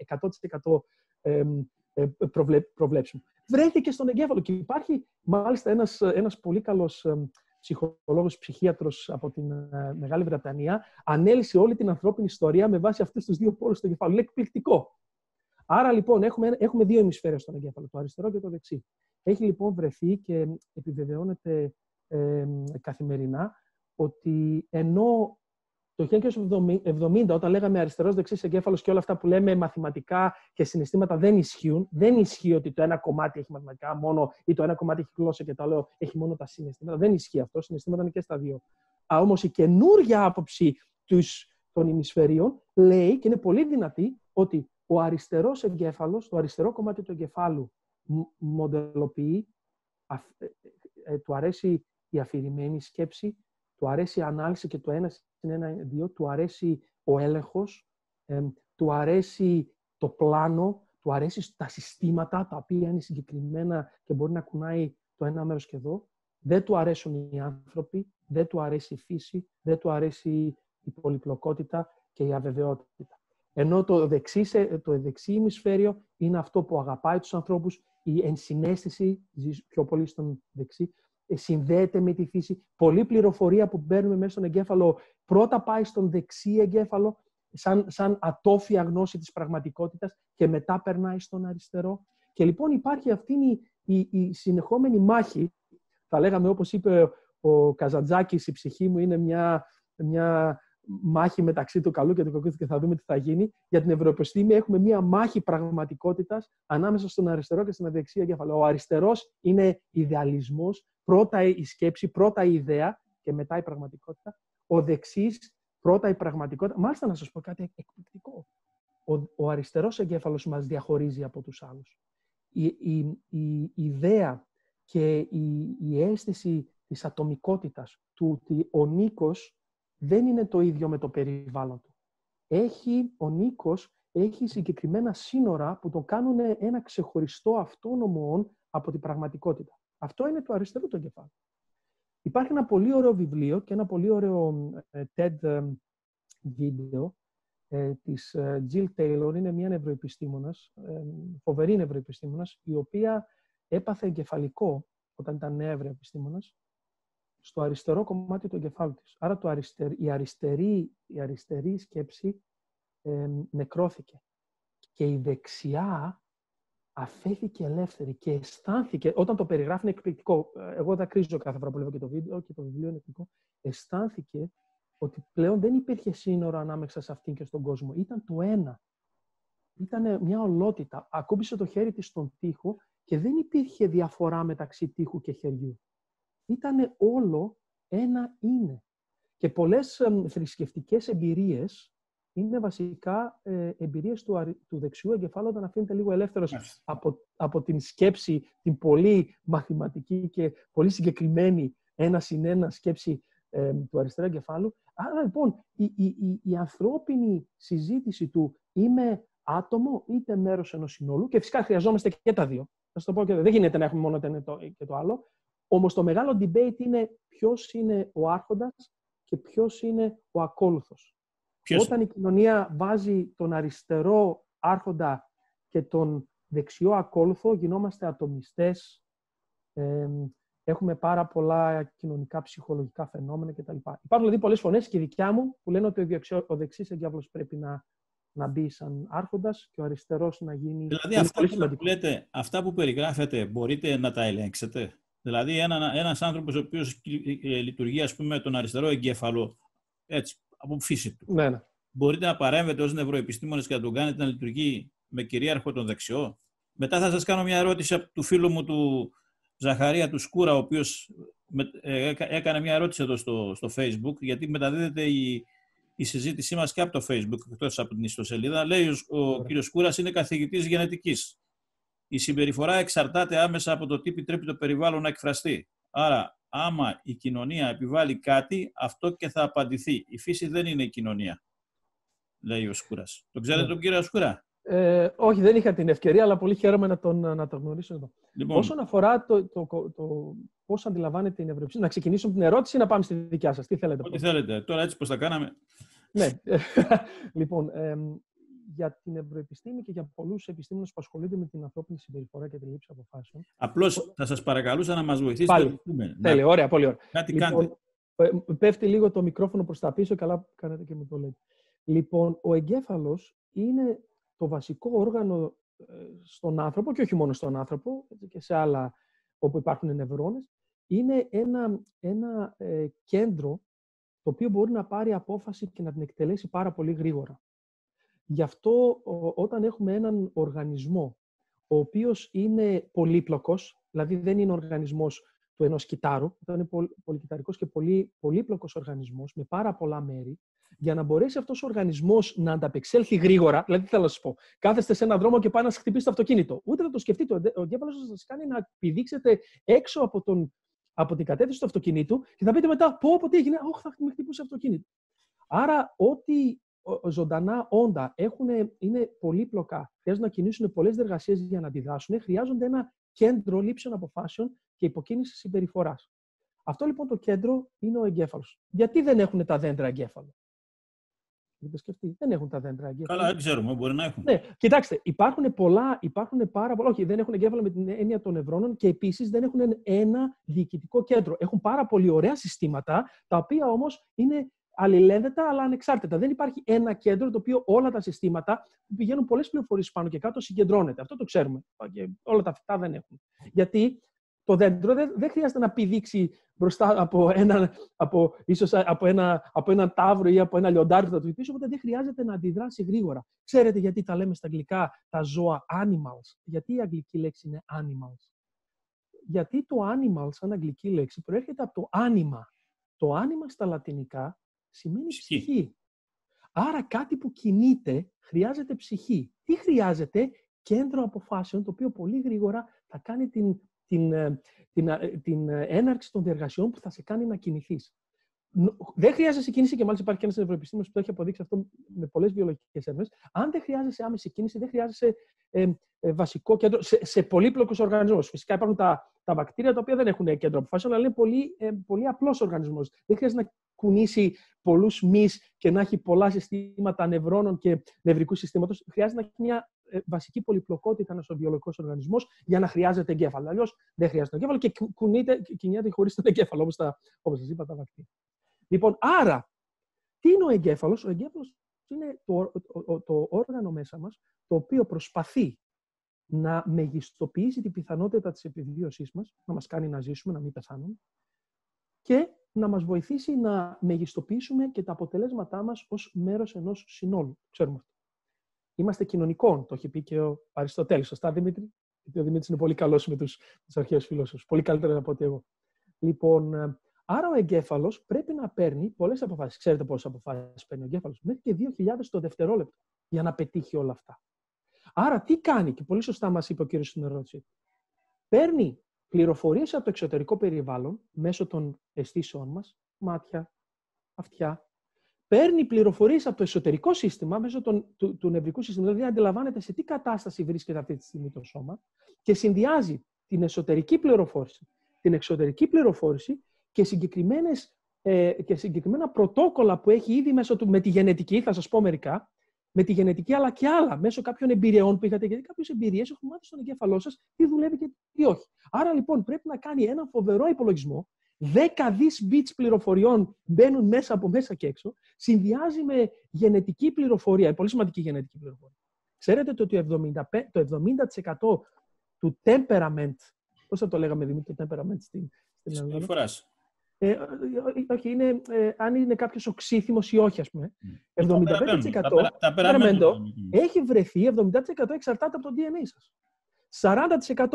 100% προβλέψιμο. Βρέθηκε στον εγκέφαλο και υπάρχει μάλιστα ένας πολύ καλός ψυχολόγος, ψυχίατρος από την Μεγάλη Βρετανία, ανέλυσε όλη την ανθρώπινη ιστορία με βάση αυτούς τους δύο πόλους του εγκεφάλου. Είναι εκπληκτικό. Άρα λοιπόν έχουμε δύο ημισφαίρες στον εγκέφαλο, το αριστερό και το δεξί. Έχει λοιπόν βρεθεί και επιβεβαιώνεται καθημερινά ότι ενώ το 1970, όταν λέγαμε αριστερός δεξής εγκέφαλος και όλα αυτά που λέμε μαθηματικά και συναισθήματα δεν ισχύουν, δεν ισχύει ότι το ένα κομμάτι έχει μαθηματικά μόνο ή το ένα κομμάτι έχει γλώσσα και το άλλο έχει μόνο τα συναισθήματα. Δεν ισχύει αυτό. Συναισθήματα είναι και στα δύο. Όμως η καινούργια άποψη των ημισφαιρίων λέει και είναι πολύ δυνατή ότι ο αριστερός εγκέφαλος, το αριστερό κομμάτι του εγκεφάλου μοντελοποιεί, του αρέσει η αφηρημένη σκέψη, του αρέσει η ανάλυση και το 1+1=2, του αρέσει ο έλεγχος, του αρέσει το πλάνο, του αρέσει τα συστήματα τα οποία είναι συγκεκριμένα και μπορεί να κουνάει το ένα μέρος και εδώ. Δεν του αρέσουν οι άνθρωποι, δεν του αρέσει η φύση, δεν του αρέσει η πολυπλοκότητα και η αβεβαιότητα. Ενώ το δεξί ημισφαίριο είναι αυτό που αγαπάει τους ανθρώπους, η ενσυναίσθηση, πιο πολύ στον δεξί, συνδέεται με τη φύση. Πολλή πληροφορία που παίρνουμε μέσα στον εγκέφαλο πρώτα πάει στον δεξί εγκέφαλο σαν ατόφια γνώση της πραγματικότητας και μετά περνάει στον αριστερό. Και λοιπόν υπάρχει αυτή η συνεχόμενη μάχη. Θα λέγαμε, όπως είπε ο Καζαντζάκης, η ψυχή μου είναι μια μάχη μεταξύ του καλού και του κακού και θα δούμε τι θα γίνει. Για την ευρωεπιστήμη έχουμε μια μάχη πραγματικότητας ανάμεσα στον αριστερό και στον δεξί εγκέφαλο. Ο αριστερός είναι ιδεαλισμός, πρώτα η σκέψη, πρώτα η ιδέα και μετά η πραγματικότητα. Ο δεξής, πρώτα η πραγματικότητα. Μάλιστα να σας πω κάτι εκπληκτικό. Ο αριστερός εγκέφαλος μας διαχωρίζει από τους άλλους. Η ιδέα και η αίσθηση της ατομικότητας του ότι ο Νίκος δεν είναι το ίδιο με το περιβάλλον του. Ο Νίκος έχει συγκεκριμένα σύνορα που τον κάνουν ένα ξεχωριστό αυτόνομο από την πραγματικότητα. Αυτό είναι το αριστερό του εγκεφάλου. Υπάρχει ένα πολύ ωραίο βιβλίο και ένα πολύ ωραίο TED βίντεο της Jill Taylor. Είναι μια νευροεπιστήμονας, φοβερή νευροεπιστήμονας, η οποία έπαθε εγκεφαλικό όταν ήταν νέα νευροεπιστήμονας στο αριστερό κομμάτι του εγκεφάλου της. Άρα η αριστερή σκέψη νεκρώθηκε. Και η δεξιά αφέθηκε ελεύθερη και αισθάνθηκε, όταν το περιγράφει είναι εκπληκτικό, εγώ δακρύζω κάθε φορά που βλέπω και το βίντεο και το βιβλίο είναι εκπληκτικό, αισθάνθηκε ότι πλέον δεν υπήρχε σύνορο ανάμεσα σε αυτήν και στον κόσμο. Ήταν το ένα. Ήταν μια ολότητα. Ακούμπησε το χέρι της στον τοίχο και δεν υπήρχε διαφορά μεταξύ τοίχου και χεριού. Ήτανε όλο ένα είναι. Και πολλές θρησκευτικές εμπειρίες είναι βασικά εμπειρίες του δεξιού εγκεφάλου, όταν αφήνεται λίγο ελεύθερος από την σκέψη, την πολύ μαθηματική και πολύ συγκεκριμένη ένα συν ένα σκέψη του αριστερού εγκεφάλου. Άρα λοιπόν η ανθρώπινη συζήτηση του είμαι άτομο είτε μέρος ενός συνόλου, και φυσικά χρειαζόμαστε και τα δύο. Θα σας το πω και δεν γίνεται να έχουμε μόνο το ένα και το άλλο. Όμως το μεγάλο debate είναι ποιος είναι ο άρχοντας και ποιος είναι ο ακόλουθος. Όταν η κοινωνία βάζει τον αριστερό άρχοντα και τον δεξιό ακόλουθο, γινόμαστε ατομιστές, έχουμε πάρα πολλά κοινωνικά, ψυχολογικά φαινόμενα κτλ. Υπάρχουν δηλαδή πολλές φωνές, και η δικιά μου, που λένε ότι ο δεξής εγκέφαλος πρέπει να μπει σαν άρχοντας και ο αριστερός να γίνει... Δηλαδή αυτά που περιγράφετε μπορείτε να τα ελέγξετε? Δηλαδή ένας άνθρωπος ο οποίος λειτουργεί, ας πούμε, τον αριστερό εγκέφαλο, έτσι, από φύση του. Ναι. Μπορείτε να παρέμβετε ως νευροεπιστήμονες και να τον κάνετε να λειτουργεί με κυρίαρχο τον δεξιό? Μετά θα σας κάνω μια ερώτηση από του φίλου μου του Ζαχαρία του Σκούρα, ο οποίος έκανε μια ερώτηση εδώ στο Facebook, γιατί μεταδίδεται η συζήτησή μας και από το Facebook, εκτός από την ιστοσελίδα. Λέει ο κύριος Σκούρας είναι καθηγητής γενετικής. Η συμπεριφορά εξαρτάται άμεσα από το τι επιτρέπει το περιβάλλον να εκφραστεί. Άρα, άμα η κοινωνία επιβάλλει κάτι, αυτό και θα απαντηθεί. Η φύση δεν είναι η κοινωνία, λέει ο Σκούρας. Τον ξέρετε τον κύριο Σκούρα? Όχι, δεν είχα την ευκαιρία, αλλά πολύ χαίρομαι να τον γνωρίσω εδώ. Λοιπόν, όσον αφορά το πώς αντιλαμβάνεται η νευροεπιστήμη, να ξεκινήσουμε την ερώτηση ή να πάμε στη δικιά σας? Τι θέλετε? Ό,τι θέλετε. Τώρα έτσι πώς τα κάναμε. Ναι. Λοιπόν, για την νευροεπιστήμη και για πολλούς επιστήμονες που ασχολούνται με την ανθρώπινη συμπεριφορά και τη λήψη αποφάσεων. Απλώς θα σας παρακαλούσα να μας βοηθήσετε. Τέλεια, ωραία, πολύ ωραία. Κάτι λοιπόν, κάντε. Πέφτει λίγο το μικρόφωνο προς τα πίσω, καλά κάνετε και μου το λέτε. Λοιπόν, ο εγκέφαλος είναι το βασικό όργανο στον άνθρωπο, και όχι μόνο στον άνθρωπο, και σε άλλα όπου υπάρχουν νευρώνες. Είναι ένα κέντρο το οποίο μπορεί να πάρει απόφαση και να την εκτελέσει πάρα πολύ γρήγορα. Γι' αυτό όταν έχουμε έναν οργανισμό ο οποίος είναι πολύπλοκος, δηλαδή δεν είναι οργανισμός του ενός κυτάρου, όταν είναι πολυκυταρικός και πολύπλοκος οργανισμός με πάρα πολλά μέρη, για να μπορέσει αυτός ο οργανισμός να ανταπεξέλθει γρήγορα, δηλαδή θέλω να σας πω, κάθεστε σε έναν δρόμο και πάει να σας χτυπήσει το αυτοκίνητο. Ούτε θα το σκεφτείτε, ο εγκέφαλος θα σας κάνει να πηδήξετε έξω από την κατεύθυνση του αυτοκινήτου και θα πείτε μετά, πω τι έγινε, θα με χτυπούσε το αυτοκίνητο. Άρα, ό,τι ζωντανά όντα είναι πολύπλοκα, χρειάζονται να κινήσουν πολλές διεργασίες για να αντιδράσουν, χρειάζονται ένα κέντρο λήψεων αποφάσεων και υποκίνησης συμπεριφοράς. Αυτό λοιπόν το κέντρο είναι ο εγκέφαλος. Γιατί δεν έχουν τα δέντρα εγκέφαλο? Δεν έχουν τα δέντρα εγκέφαλο. Καλά, δεν ξέρουμε, μπορεί να έχουν. Ναι, κοιτάξτε, υπάρχουν πάρα πολλά. Όχι, δεν έχουν εγκέφαλο με την έννοια των νευρώνων και επίσης δεν έχουν ένα διοικητικό κέντρο. Έχουν πάρα πολύ ωραία συστήματα, τα οποία όμως είναι αλληλένδετα αλλά ανεξάρτητα. Δεν υπάρχει ένα κέντρο το οποίο όλα τα συστήματα που πηγαίνουν πολλές πληροφορίες πάνω και κάτω συγκεντρώνεται. Αυτό το ξέρουμε. Και όλα τα φυτά δεν έχουν. Γιατί το δέντρο δεν χρειάζεται να πηδήξει μπροστά από ένα ταύρο ή από ένα λιοντάρι που θα του χτυπήσει, οπότε δεν χρειάζεται να αντιδράσει γρήγορα. Ξέρετε γιατί τα λέμε στα αγγλικά τα ζώα animals? Γιατί η αγγλική λέξη είναι animals? Γιατί το animal σαν αγγλική λέξη προέρχεται από το άνιμα. Το άνιμα στα λατινικά σημαίνει ψυχή. Άρα κάτι που κινείται χρειάζεται ψυχή. Τι χρειάζεται? Κέντρο αποφάσεων, το οποίο πολύ γρήγορα θα κάνει την έναρξη των διεργασιών που θα σε κάνει να κινηθείς. Δεν χρειάζεσαι κίνηση, και μάλιστα υπάρχει και ένας νευροεπιστήμονας που το έχει αποδείξει αυτό με πολλές βιολογικές έρευνες. Αν δεν χρειάζεσαι άμεση κίνηση, δεν χρειάζεσαι βασικό κέντρο σε πολύπλοκους οργανισμούς. Φυσικά υπάρχουν τα βακτήρια τα οποία δεν έχουν κέντρο αποφάσεων, αλλά είναι πολύ απλός οργανισμός. Δεν χρειάζεται να κουνήσει πολλούς μυς και να έχει πολλά συστήματα νευρώνων και νευρικού συστήματος. Χρειάζεται να έχει μια βασική πολυπλοκότητα ένας βιολογικός οργανισμός για να χρειάζεται εγκέφαλο. Αλλιώς δεν χρειάζεται εγκέφαλο και κινείται χωρίς τον εγκέφαλο, όπως σας είπα, τα βακτήρια. Λοιπόν, άρα, τι είναι ο εγκέφαλος? Ο εγκέφαλος είναι το όργανο μέσα μας, το οποίο προσπαθεί να μεγιστοποιήσει την πιθανότητα της επιβίωσής μας, να μας κάνει να ζήσουμε, να μην πεθάνουμε, και να μας βοηθήσει να μεγιστοποιήσουμε και τα αποτελέσματά μας ως μέρος ενός συνόλου. Ξέρουμε αυτό. είμαστε κοινωνικών. Το έχει πει και ο Αριστοτέλης. Σωστά, Δημήτρη? Γιατί ο Δημήτρης είναι πολύ καλός με τους αρχαίους φιλόσοφους. Πολύ καλύτερα από ότι εγώ. Λοιπόν, άρα ο εγκέφαλος πρέπει να παίρνει πολλές αποφάσεις. Ξέρετε πόσες αποφάσεις παίρνει ο εγκέφαλος? Μέχρι και 2.000 το δευτερόλεπτο για να πετύχει όλα αυτά. Άρα τι κάνει? Και πολύ σωστά μας είπε ο κύριος στην ερώτηση. Παίρνει πληροφορίες από το εξωτερικό περιβάλλον μέσω των αισθήσεών μας, μάτια, αυτιά. Παίρνει πληροφορίες από το εσωτερικό σύστημα μέσω του νευρικού συστήματος, δηλαδή αντιλαμβάνεται σε τι κατάσταση βρίσκεται αυτή τη στιγμή το σώμα και συνδυάζει την εσωτερική πληροφόρηση, την εξωτερική πληροφόρηση και συγκεκριμένα πρωτόκολλα που έχει ήδη μέσω του, με τη γενετική, θα σας πω μερικά, με τη γενετική αλλά και άλλα, μέσω κάποιων εμπειριών που είχατε, γιατί κάποιες εμπειρίες έχουν μάθει στον εγκέφαλό σας τι δουλεύει και τι όχι. Άρα λοιπόν πρέπει να κάνει ένα φοβερό υπολογισμό. 10 δις bits πληροφοριών μπαίνουν μέσα από μέσα και έξω, συνδυάζει με γενετική πληροφορία, πολύ σημαντική γενετική πληροφορία. Ξέρετε ότι το 70% του temperament, πώς θα το λέγαμε Δημήτρη, το temperament στην Ελλάδα? Όχι, είναι, αν είναι κάποιος οξύθυμος ή όχι, ας πούμε. 75% έχει βρεθεί, 70% εξαρτάται από το DNA σας. 40%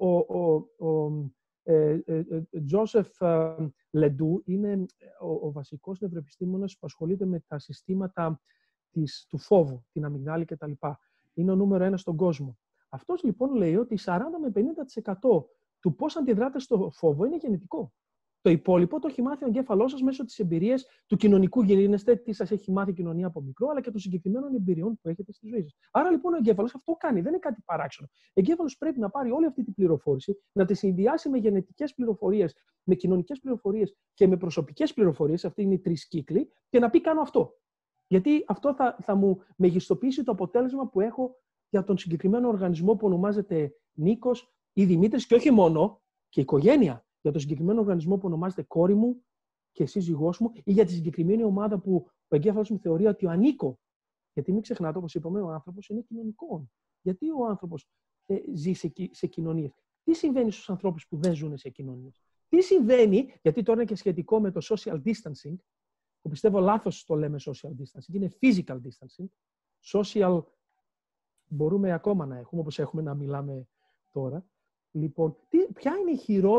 ο Τζόσεφ Λεντού είναι ο βασικός νευροεπιστήμονας που ασχολείται με τα συστήματα του φόβου, την αμυγδάλη κτλ. Είναι ο νούμερο 1 στον κόσμο. Αυτός λοιπόν λέει ότι 40 με 50% του πώς αντιδράτε στο φόβο είναι γενετικό. Το υπόλοιπο το έχει μάθει ο εγκέφαλός σας μέσω της εμπειρίας του κοινωνικού γυρίνεστε, τι σας έχει μάθει η κοινωνία από μικρό, αλλά και των συγκεκριμένων εμπειριών που έχετε στη ζωή σας. Άρα λοιπόν ο εγκέφαλος αυτό κάνει, δεν είναι κάτι παράξενο. Ο εγκέφαλος πρέπει να πάρει όλη αυτή την πληροφόρηση, να τη συνδυάσει με γενετικές πληροφορίες, με κοινωνικές πληροφορίες και με προσωπικές πληροφορίες, αυτή είναι οι 3 κύκλοι, και να πει κάνω αυτό. Γιατί αυτό θα μου μεγιστοποιήσει το αποτέλεσμα που έχω για τον συγκεκριμένο οργανισμό που ονομάζεται Νίκος ή Δημήτρης, και όχι μόνο, και οικογένεια. Για τον συγκεκριμένο οργανισμό που ονομάζεται κόρη μου και σύζυγός μου, ή για τη συγκεκριμένη ομάδα που ο εγκέφαλος μου θεωρεί ότι ανήκω. Γιατί μην ξεχνάτε, όπως είπαμε, ο άνθρωπος είναι κοινωνικό. Γιατί ο άνθρωπος ζει σε κοινωνίες? Τι συμβαίνει στους ανθρώπους που δεν ζουν σε κοινωνίες? Τι συμβαίνει, γιατί τώρα είναι και σχετικό με το social distancing, που πιστεύω λάθος το λέμε social distancing, είναι physical distancing. Social μπορούμε ακόμα να έχουμε, όπως έχουμε να μιλάμε τώρα. Λοιπόν, ποια είναι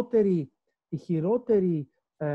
η χειρότερη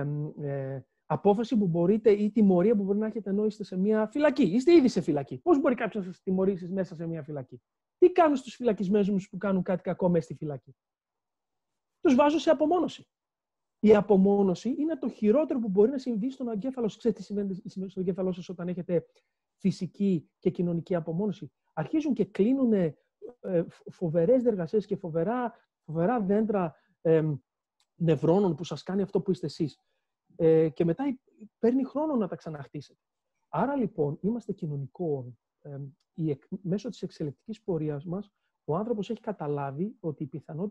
απόφαση που μπορείτε ή τιμωρία που μπορεί να έχετε ενώ είστε σε μια φυλακή? Είστε ήδη σε φυλακή. Πώς μπορεί κάποιος να σας τιμωρήσει μέσα σε μια φυλακή? Τι κάνουν στους φυλακισμένους που κάνουν κάτι κακό μέσα στη φυλακή? Τους βάζω σε απομόνωση. Η απομόνωση είναι το χειρότερο που μπορεί να συμβεί στον εγκέφαλο. Ξέρετε τι συμβαίνει στον εγκέφαλό σας όταν έχετε φυσική και κοινωνική απομόνωση? Αρχίζουν και κλείνουν φοβερές διεργασίες και φοβερά δέντρα νευρώνων που σας κάνει αυτό που είστε εσείς. Και μετά παίρνει χρόνο να τα ξαναχτίσετε. Άρα λοιπόν είμαστε κοινωνικό. Μέσω της εξελικτικής πορείας μας ο άνθρωπος έχει καταλάβει ότι η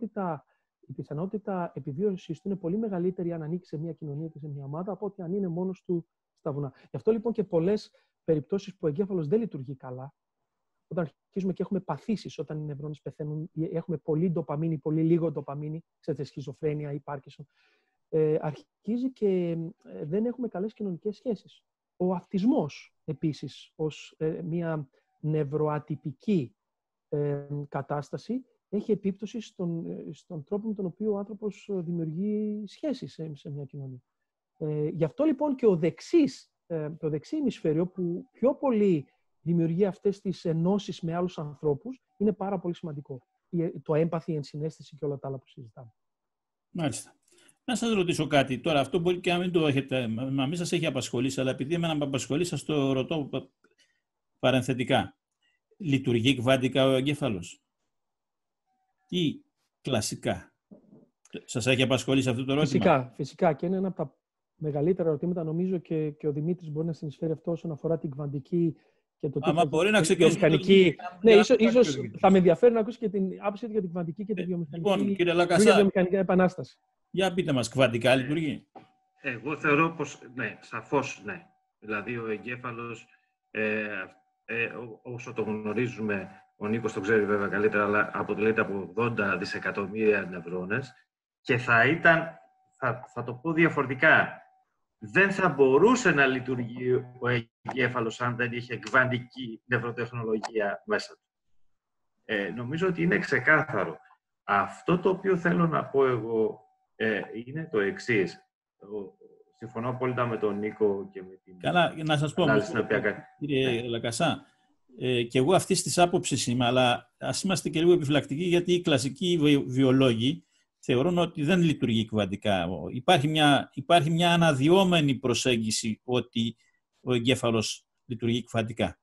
πιθανότητα επιβίωσης του είναι πολύ μεγαλύτερη αν ανήκει σε μια κοινωνία και σε μια ομάδα από ότι αν είναι μόνος του στα βουνά. Γι' αυτό λοιπόν και πολλές περιπτώσεις που ο εγκέφαλος δεν λειτουργεί καλά, όταν αρχίζουμε και έχουμε παθήσεις, όταν οι νευρώνες πεθαίνουν, έχουμε πολύ ντοπαμίνη, πολύ λίγο ντοπαμίνη, ξέρετε, σχιζοφρένεια ή Πάρκινσον, αρχίζει και δεν έχουμε καλές κοινωνικές σχέσεις. Ο αυτισμός, επίσης, ως μια νευροατυπική κατάσταση, έχει επίπτωση στον τρόπο με τον οποίο ο άνθρωπος δημιουργεί σχέσεις σε μια κοινωνία. Γι' αυτό λοιπόν και το δεξί ημισφαίριο, που πιο πολύ δημιουργεί αυτές τις ενώσεις με άλλους ανθρώπους, είναι πάρα πολύ σημαντικό. Το empathy, η ενσυναίσθηση και όλα τα άλλα που συζητάμε. Μάλιστα. Να σας ρωτήσω κάτι. Τώρα, αυτό μπορεί και να μην το έχετε, να μην σας έχει απασχολήσει, αλλά επειδή εμένα με απασχολεί, σας το ρωτώ παρενθετικά. Λειτουργεί κβαντικά ο εγκέφαλος ή κλασικά? Σας έχει απασχολήσει αυτό το ερώτημα? Φυσικά. Και είναι ένα από τα μεγαλύτερα ερωτήματα, νομίζω, και ο Δημήτρης μπορεί να συνεισφέρει αυτό όσον αφορά την κβαντική και το τι μπορεί να βιομηχανική. Ναι, ίσως θα με ενδιαφέρει να ακούσει και την άποψη για την κβαντική και τη βιομηχανική επανάσταση. Για πείτε μας, κβαντικά λειτουργεί? Εγώ θεωρώ πως ναι, σαφώς ναι. Δηλαδή ο εγκέφαλος, όσο το γνωρίζουμε, ο Νίκος το ξέρει βέβαια καλύτερα, αλλά αποτελείται από 80 δισεκατομμύρια νευρώνες και θα το πω διαφορετικά, δεν θα μπορούσε να λειτουργεί ο εγκέφαλος αν δεν είχε κβαντική νευροτεχνολογία μέσα του. Νομίζω ότι είναι ξεκάθαρο. Αυτό το οποίο θέλω να πω εγώ είναι το εξής. Συμφωνώ απόλυτα με τον Νίκο και με την... Καλά, να σας πω, κύριε Λακασά, και εγώ αυτής της άποψης είμαι, αλλά ας είμαστε και λίγο επιφυλακτικοί, γιατί οι κλασικοί βιολόγοι θεωρούν ότι δεν λειτουργεί κβαντικά. Υπάρχει μια αναδυόμενη προσέγγιση ότι ο εγκέφαλος λειτουργεί κβαντικά.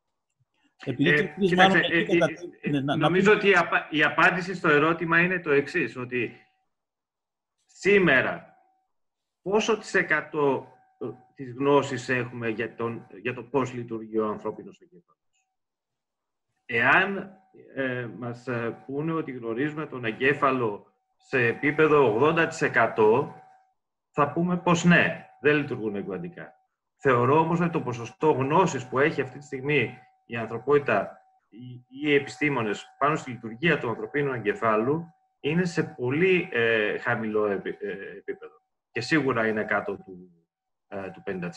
Νομίζω ότι η απάντηση στο ερώτημα είναι το εξής, ότι σήμερα πόσο της εκατό της γνώσης έχουμε για το πώς λειτουργεί ο ανθρώπινος εγκέφαλος. Εάν μας πούνε ότι γνωρίζουμε τον εγκέφαλο σε επίπεδο 80%, θα πούμε πως ναι, δεν λειτουργούν κβαντικά. Θεωρώ όμως ότι το ποσοστό γνώσης που έχει αυτή τη στιγμή η ανθρωπότητα ή οι επιστήμονες πάνω στη λειτουργία του ανθρωπίνου εγκεφάλου είναι σε πολύ χαμηλό επίπεδο. Και σίγουρα είναι κάτω του 50%.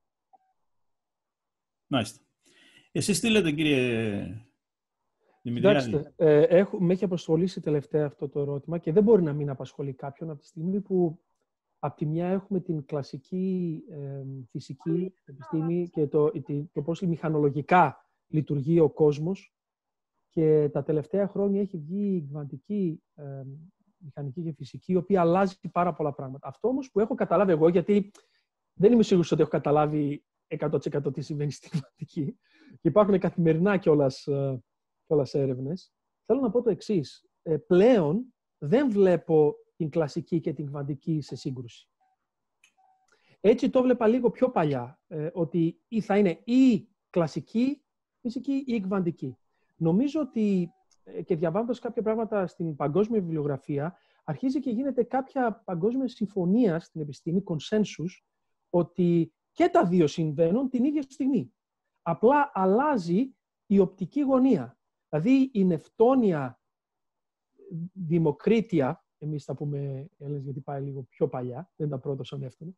Μάλιστα. Εσείς τι λέτε, κύριε Δημητριάδη? Κοιτάξτε, με έχει απασχολήσει τελευταία αυτό το ερώτημα και δεν μπορεί να μην απασχολεί κάποιον από τη στιγμή που από τη μια έχουμε την κλασική φυσική επιστήμη και το πώς μηχανολογικά λειτουργεί ο κόσμος, και τα τελευταία χρόνια έχει βγει η κβαντική μηχανική και φυσική, η οποία αλλάζει πάρα πολλά πράγματα. Αυτό όμως που έχω καταλάβει εγώ, γιατί δεν είμαι σίγουρος ότι έχω καταλάβει 100% τι συμβαίνει στην κβαντική, και υπάρχουν καθημερινά κιόλας έρευνες, θέλω να πω το εξής. Πλέον δεν βλέπω την κλασική και την κβαντική σε σύγκρουση. Έτσι το βλέπα λίγο πιο παλιά, ότι θα είναι ή κλασική φυσική ή κβαντική. Νομίζω ότι, και διαβάζοντας κάποια πράγματα στην παγκόσμια βιβλιογραφία, αρχίζει και γίνεται κάποια παγκόσμια συμφωνία στην επιστήμη, consensus, ότι και τα δύο συμβαίνουν την ίδια στιγμή. Απλά αλλάζει η οπτική γωνία. Δηλαδή η νευτόνια δημοκρίτια, εμείς θα πούμε Έλληνες γιατί πάει λίγο πιο παλιά, δεν τα πρόδωσαν νεύτωνα,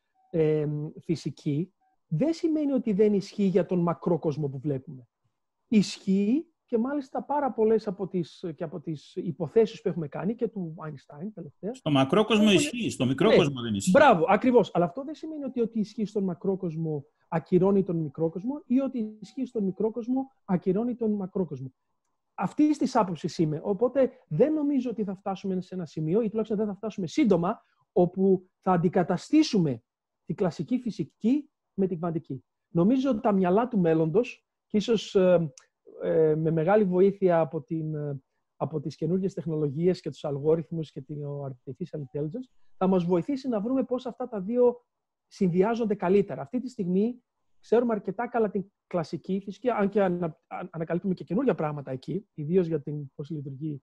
φυσική, δεν σημαίνει ότι δεν ισχύει για τον μακρό κόσμο που βλέπουμε. Ισχύει, και μάλιστα πάρα πολλές από τις υποθέσεις που έχουμε κάνει και του Einstein τελευταία. Στο μακρό κόσμο ισχύει, στο μικρό κόσμο δεν ισχύει. Μπράβο, ακριβώς. Αλλά αυτό δεν σημαίνει ότι ισχύει στον μακρό κόσμο ακυρώνει τον μικρό κόσμο, ή ότι ισχύει στον μικρό κόσμο ακυρώνει τον μακρό κόσμο. Αυτή τη άποψη είμαι. Οπότε δεν νομίζω ότι θα φτάσουμε σε ένα σημείο, ή τουλάχιστον δεν θα φτάσουμε σύντομα, όπου θα αντικαταστήσουμε τη κλασική φυσική με την κβαντική. Νομίζω ότι τα μυαλά του μέλλοντος, και ίσως με μεγάλη βοήθεια από τις καινούργιες τεχνολογίες και τους αλγόριθμους και την artificial intelligence, θα μας βοηθήσει να βρούμε πώς αυτά τα δύο συνδυάζονται καλύτερα. Αυτή τη στιγμή ξέρουμε αρκετά καλά την κλασική φυσική, αν και ανακαλύπτουμε και καινούργια πράγματα εκεί, ιδίως για πώς λειτουργεί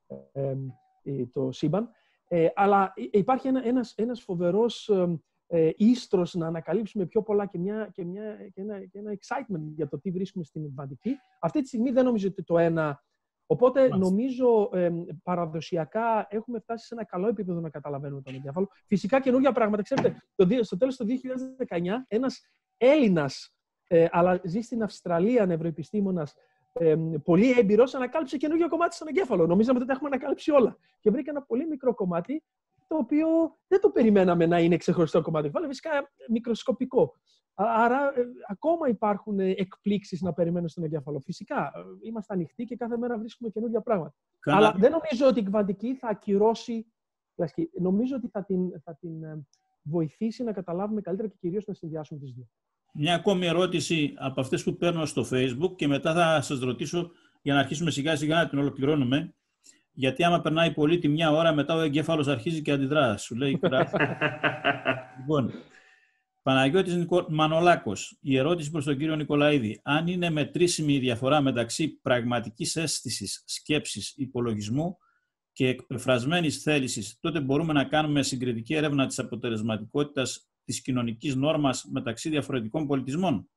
το σύμπαν. Αλλά υπάρχει ένας φοβερός ίστρος να ανακαλύψουμε πιο πολλά και ένα excitement για το τι βρίσκουμε στην κβαντική. Αυτή τη στιγμή δεν νομίζω ότι το ένα... Οπότε νομίζω παραδοσιακά έχουμε φτάσει σε ένα καλό επίπεδο να καταλαβαίνουμε τον εγκέφαλο. Φυσικά καινούργια πράγματα. Ξέρετε, στο τέλος του 2019 ένας Έλληνας, αλλά ζει στην Αυστραλία, νευροεπιστήμονας, πολύ έμπειρος, ανακάλυψε καινούργιο κομμάτι στον εγκέφαλο. Νομίζαμε ότι τα έχουμε ανακαλύψει όλα. Και βρήκα ένα πολύ μικρό κομμάτι, το οποίο δεν το περιμέναμε να είναι ξεχωριστό κομμάτι. Βάλε φυσικά μικροσκοπικό. Άρα ακόμα υπάρχουν εκπλήξεις να περιμένουν στον εγκέφαλο. Φυσικά είμαστε ανοιχτοί και κάθε μέρα βρίσκουμε καινούργια πράγματα. Αλλά δεν νομίζω ότι η κβαντική θα ακυρώσει. Νομίζω ότι θα την βοηθήσει να καταλάβουμε καλύτερα και κυρίως να συνδυάσουμε τις δύο. Μια ακόμη ερώτηση από αυτές που παίρνω στο Facebook και μετά θα σας ρωτήσω για να αρχίσουμε σιγά σιγά να την ολοκληρώνουμε. Γιατί άμα περνάει πολύ τη μια ώρα, μετά ο εγκέφαλος αρχίζει και αντιδρά. Σου λέει Λοιπόν, Παναγιώτης Μανολάκος, η ερώτηση προς τον κύριο Νικολαίδη. Αν είναι μετρήσιμη η διαφορά μεταξύ πραγματικής αίσθησης, σκέψης, υπολογισμού και εκπεφρασμένης θέλησης, τότε μπορούμε να κάνουμε συγκριτική έρευνα της αποτελεσματικότητας της κοινωνικής νόρμας μεταξύ διαφορετικών πολιτισμών.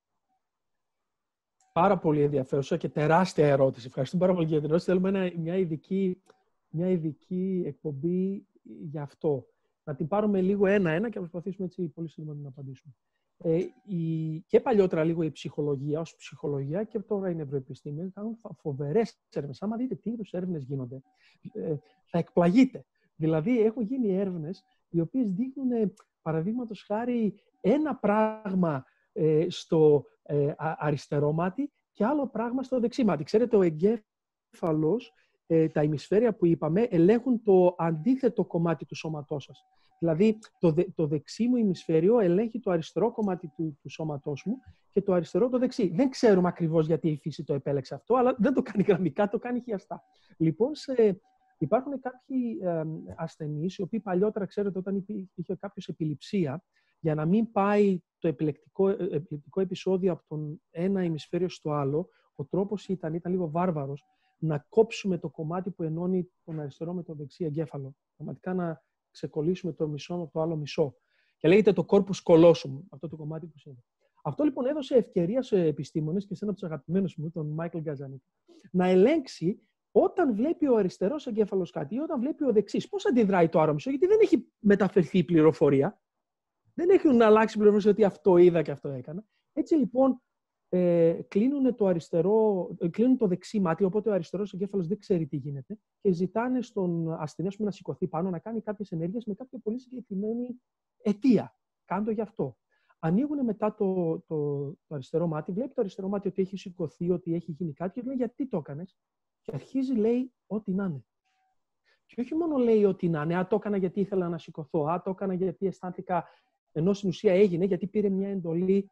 Πάρα πολύ ενδιαφέρουσα και τεράστια ερώτηση. Ευχαριστούμε πάρα πολύ για την ερώτηση. Θέλουμε μια ειδική εκπομπή για αυτό. Να την πάρουμε λίγο ένα-ένα και να προσπαθήσουμε έτσι πολύ σύντομα να την απαντήσουμε. και παλιότερα λίγο η ψυχολογία ως ψυχολογία και τώρα η νευροεπιστήμη κάνουν φοβερές έρευνες. Άμα δείτε τι είδους έρευνες γίνονται, θα εκπλαγείτε. Δηλαδή, έχουν γίνει έρευνες οι οποίες δείχνουν, παραδείγματος χάρη, ένα πράγμα στο αριστερό μάτι και άλλο πράγμα στο δεξί μάτι. Ξέρετε, ο εγκέφαλος, τα ημισφαίρια που είπαμε, ελέγχουν το αντίθετο κομμάτι του σώματός σας. Δηλαδή, το δεξί μου ημισφαίριο ελέγχει το αριστερό κομμάτι του σώματός μου και το αριστερό το δεξί. Δεν ξέρουμε ακριβώς γιατί η φύση το επέλεξε αυτό, αλλά δεν το κάνει γραμμικά, το κάνει χιαστά. Λοιπόν, υπάρχουν κάποιοι ασθενείς, οι οποίοι παλιότερα, ξέρετε, όταν είχε κάποιος επιληψία, για να μην πάει το επιληπτικό επεισόδιο από τον ένα ημισφαίριο στο άλλο, ο τρόπος ήταν λίγο βάρβαρος, να κόψουμε το κομμάτι που ενώνει τον αριστερό με τον δεξί εγκέφαλο. Πραγματικά να ξεκολλήσουμε το μισό με το άλλο μισό. Και λέγεται το corpus callosum, αυτό το κομμάτι που είναι. Αυτό λοιπόν έδωσε ευκαιρία σε επιστήμονες και σε ένα από τους αγαπημένους μου, τον Μάικλ Γκαζανίκη, να ελέγξει όταν βλέπει ο αριστερός εγκέφαλος κάτι ή όταν βλέπει ο δεξής. Πώς αντιδράει το άλλο μισό, γιατί δεν έχει μεταφερθεί η πληροφορία. Δεν έχουν αλλάξει πληροφορία ότι αυτό είδα και αυτό έκανα. Έτσι λοιπόν κλείνουν το δεξί μάτι, οπότε ο αριστερός εγκέφαλος δεν ξέρει τι γίνεται και ζητάνε στον ασθενή να σηκωθεί πάνω, να κάνει κάποιες ενέργειες με κάποια πολύ συγκεκριμένη αιτία. Κάντο γι' αυτό. Ανοίγουν μετά το αριστερό μάτι, βλέπει το αριστερό μάτι ότι έχει σηκωθεί, ότι έχει γίνει κάτι και λέει γιατί το έκανες. Και αρχίζει, λέει, ό,τι να είναι. Και όχι μόνο λέει ό,τι να είναι, το έκανα γιατί ήθελα να σηκωθώ, το έκανα γιατί αισθάνθηκα, ενώ στην ουσία έγινε γιατί πήρε μια εντολή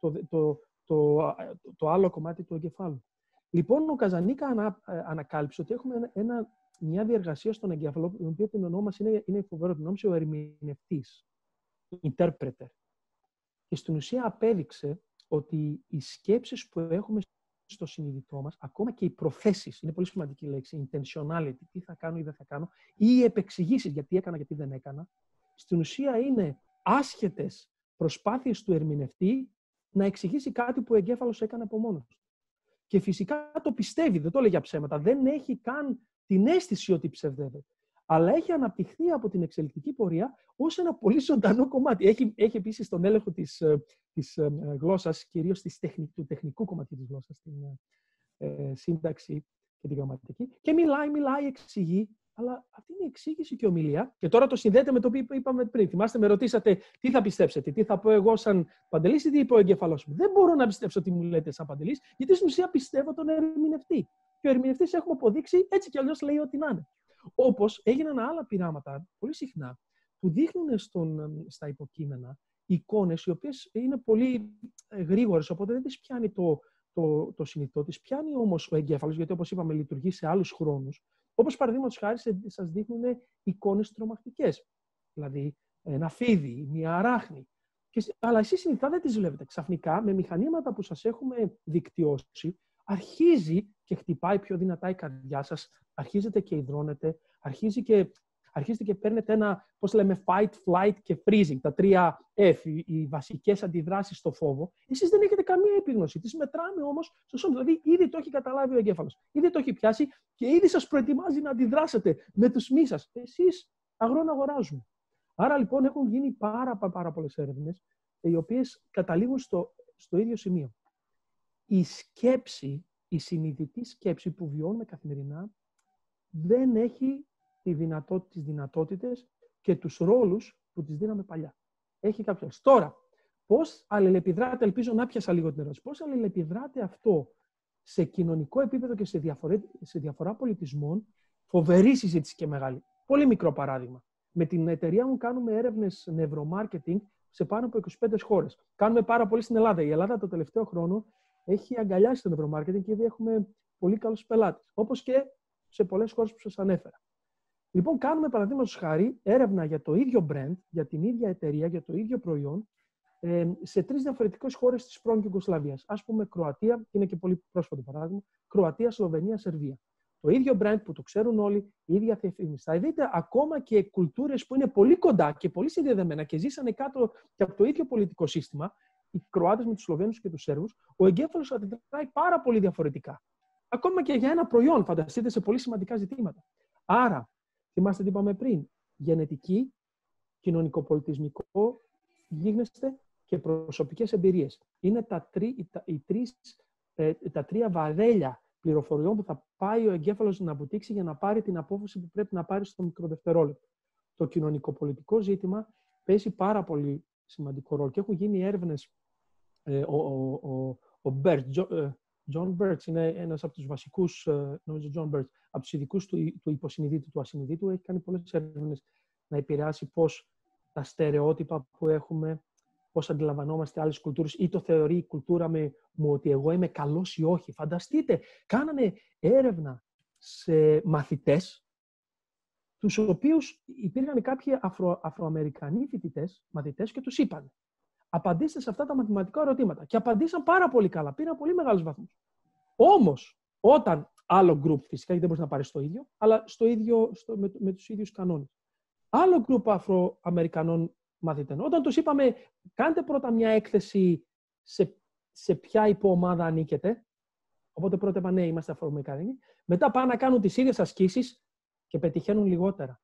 το άλλο κομμάτι του εγκεφάλου. Λοιπόν, ο Καζανίκα ανακάλυψε ότι έχουμε μια διεργασία στον εγκέφαλο, η οποία την ονόμαση είναι φοβερό, την ονόμασε ο ερμηνευτής, interpreter. Και στην ουσία απέδειξε ότι οι σκέψεις που έχουμε στο συνειδητό μας, ακόμα και οι προθέσεις, είναι πολύ σημαντική λέξη, intentionality, τι θα κάνω ή δεν θα κάνω, ή οι επεξηγήσεις, γιατί έκανα, γιατί δεν έκανα, στην ουσία είναι άσχετες προσπάθειες του ερμηνευτή να εξηγήσει κάτι που ο εγκέφαλος έκανε από μόνος του. Και φυσικά το πιστεύει, δεν το λέει για ψέματα, δεν έχει καν την αίσθηση ότι ψευδεύεται. Αλλά έχει αναπτυχθεί από την εξελικτική πορεία ως ένα πολύ ζωντανό κομμάτι. Έχει επίσης τον έλεγχο της γλώσσας, κυρίως του τεχνικού κομματιού της γλώσσας, την σύνταξη και την γραμματική. Και μιλάει, εξηγεί. Αλλά αυτή είναι η εξήγηση και ομιλία. Και τώρα το συνδέεται με το που είπαμε πριν. Θυμάστε, με ρωτήσατε τι θα πιστέψετε, τι θα πω εγώ σαν Παντελής ή τι είπε ο εγκέφαλός μου. Δεν μπορώ να πιστέψω τι μου λέτε σαν Παντελής, γιατί στην ουσία πιστεύω τον ερμηνευτή. Και ο ερμηνευτής, έχουμε αποδείξει, έτσι κι αλλιώς λέει ό,τι να είναι. Όπως έγιναν άλλα πειράματα, πολύ συχνά, που δείχνουν στα υποκείμενα εικόνες οι οποίες είναι πολύ γρήγορες, οπότε δεν τις πιάνει το συνειδητό, τις πιάνει όμως ο εγκέφαλος, γιατί όπως είπαμε λειτουργεί σε άλλους χρόνους. Όπως παραδείγματος χάρη σας δείχνουν εικόνες τρομακτικές. Δηλαδή ένα φίδι, μια αράχνη. Αλλά εσείς συνειδητά δεν τις βλέπετε. Ξαφνικά με μηχανήματα που σας έχουμε δικτυώσει, αρχίζει και χτυπάει πιο δυνατά η καρδιά σας, αρχίζετε και υδρώνετε, αρχίζετε και παίρνετε ένα, πώς λέμε, fight, flight και freezing, τα 3 F, οι βασικές αντιδράσεις στο φόβο. Εσείς δεν έχετε καμία επίγνωση. Τις μετράμε όμως στο σώμα. Δηλαδή, ήδη το έχει καταλάβει ο εγκέφαλος. Ήδη το έχει πιάσει και ήδη σας προετοιμάζει να αντιδράσετε με τους μη σας. Εσείς αγρόν αγοράζουμε. Άρα, λοιπόν, έχουν γίνει πάρα πολλές έρευνες, οι οποίες καταλήγουν στο ίδιο σημείο. Η σκέψη, η συνειδητή σκέψη που βιώνουμε καθημερινά, δεν έχει τις δυνατότητες και τους ρόλους που τις δίναμε παλιά. Έχει κάποιες. Τώρα, πώς αλληλεπιδράτε, ελπίζω να πιάσα λίγο την ερώτηση, πώς αλληλεπιδράτε αυτό σε κοινωνικό επίπεδο και σε διαφορά πολιτισμών, φοβερή συζήτηση και μεγάλη. Πολύ μικρό παράδειγμα. Με την εταιρεία μου κάνουμε έρευνες νευρομάρκετινγκ σε πάνω από 25 χώρες. Κάνουμε πάρα πολύ στην Ελλάδα. Η Ελλάδα το τελευταίο χρόνο έχει αγκαλιάσει το νευρομάρκετινγκ και ήδη έχουμε πολύ καλούς πελάτες. Όπως και σε πολλές χώρες που σας ανέφερα. Λοιπόν, κάνουμε παραδείγματος χάρη έρευνα για το ίδιο brand, για την ίδια εταιρεία, για το ίδιο προϊόν, σε 3 διαφορετικές χώρες της πρώην Ιουγκοσλαβίας. Ας πούμε Κροατία, είναι και πολύ πρόσφατο παράδειγμα, Κροατία, Σλοβενία, Σερβία. Το ίδιο brand που το ξέρουν όλοι, η ίδια διαφήμιση. Θα δείτε ακόμα και κουλτούρες που είναι πολύ κοντά και πολύ συνδεδεμένα και ζήσανε κάτω και από το ίδιο πολιτικό σύστημα, οι Κροάτες με τους Σλοβαίνους και τους Σέρβους, ο εγκέφαλος αντιδράει πάρα πολύ διαφορετικά. Ακόμα και για ένα προϊόν, φανταστείτε, σε πολύ σημαντικά ζητήματα. Άρα, θυμάστε τι είπαμε πριν, γενετική, κοινωνικοπολιτισμικό, γίγνεσθε και προσωπικές εμπειρίες. Είναι τα τρία βαρέλια πληροφοριών που θα πάει ο εγκέφαλος να βουτήξει για να πάρει την απόφαση που πρέπει να πάρει στο μικροδευτερόλεπτο. Το κοινωνικοπολιτικό ζήτημα παίζει πάρα πολύ σημαντικό ρόλο και έχουν γίνει έρευνες. Ο John Birch είναι ένας από τους βασικούς, νομίζω John Birch, από τους ειδικούς του υποσυνειδήτου, του ασυνειδήτου, έχει κάνει πολλές έρευνες να επηρεάσει πώς τα στερεότυπα που έχουμε, πώς αντιλαμβανόμαστε άλλες κουλτούρες ή το θεωρεί η κουλτούρα μου ότι εγώ είμαι καλός ή όχι. Φανταστείτε, κάνανε έρευνα σε μαθητές, τους οποίους υπήρχαν κάποιοι Αφροαμερικανοί μαθητές και τους είπαν απαντήστε σε αυτά τα μαθηματικά ερωτήματα. Και απαντήσαν πάρα πολύ καλά, πήραν πολύ μεγάλους βαθμούς. Όμως, όταν άλλο group, φυσικά γιατί δεν μπορείς να πάρεις το ίδιο, αλλά με τους ίδιους κανόνες. Άλλο group Αφροαμερικανών μαθητών. Όταν τους είπαμε, κάντε πρώτα μια έκθεση σε ποια υποομάδα ανήκετε. Οπότε πρώτα είπαν, ναι, είμαστε Αφροαμερικανοί. Μετά πάνε να κάνουν τις ίδιες ασκήσεις και πετυχαίνουν λιγότερα.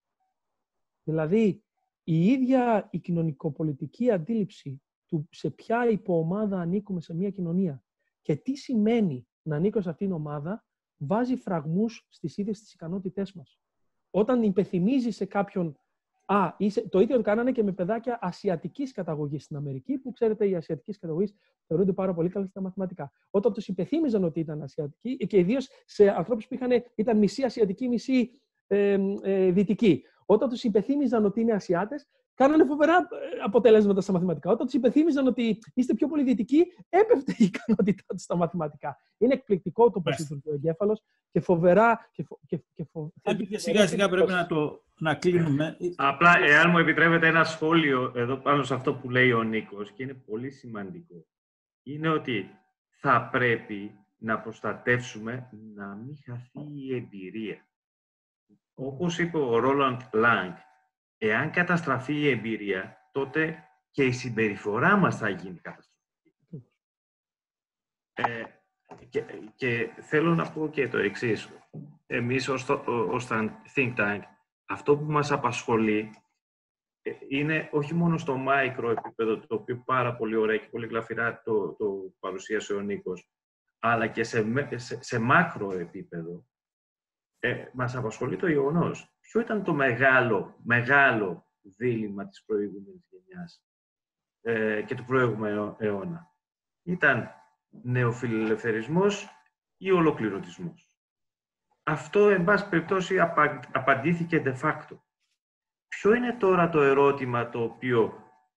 Δηλαδή, η ίδια η κοινωνικοπολιτική αντίληψη του σε ποια υποομάδα ανήκουμε σε μια κοινωνία και τι σημαίνει να ανήκω σε αυτήν την ομάδα, βάζει φραγμούς στις ίδιες τις ικανότητές μας. Όταν υπενθυμίζει σε κάποιον, το ίδιο το κάνανε και με παιδάκια ασιατικής καταγωγής στην Αμερική, που ξέρετε, οι ασιατικής καταγωγής θεωρούνται πάρα πολύ καλά στα μαθηματικά. Όταν τους υπενθύμιζαν ότι ήταν ασιατικοί, και ιδίως σε ανθρώπους που ήταν μισή ασιατικοί, μισή δυτικοί. Όταν τους υπενθύμιζαν ότι είναι Ασιάτες, κάνανε φοβερά αποτελέσματα στα μαθηματικά. Όταν τους υπενθύμιζαν ότι είστε πιο πολύ δυτικοί, έπεφτε η ικανότητά τους στα μαθηματικά. Είναι εκπληκτικό το πώς λειτουργεί ο εγκέφαλος και φοβερά. Επειδή σιγά-σιγά πρέπει να κλείνουμε. Απλά, εάν μου επιτρέπετε ένα σχόλιο εδώ πάνω σε αυτό που λέει ο Νίκος, και είναι πολύ σημαντικό, είναι ότι θα πρέπει να προστατεύσουμε να μην χαθεί η εμπειρία. Όπως είπε ο Ρόλαντ Λάγκ, εάν καταστραφεί η εμπειρία, τότε και η συμπεριφορά μας θα γίνει καταστροφική. Και θέλω να πω και το εξής. Εμείς ως Think Tank, αυτό που μας απασχολεί είναι όχι μόνο στο μάικρο επίπεδο, το οποίο πάρα πολύ ωραία και πολύ γλαφυρά το παρουσίασε ο Νίκος, αλλά και σε μάκρο επίπεδο. Μας απασχολεί το γεγονός. Ποιο ήταν το μεγάλο δίλημμα της προηγούμενης γενιάς και του προηγούμενου αιώνα? Ήταν νεοφιλελευθερισμός ή ολοκληρωτισμός? Αυτό, εν πάση περιπτώσει, απαντήθηκε de facto. Ποιο είναι τώρα το ερώτημα το οποίο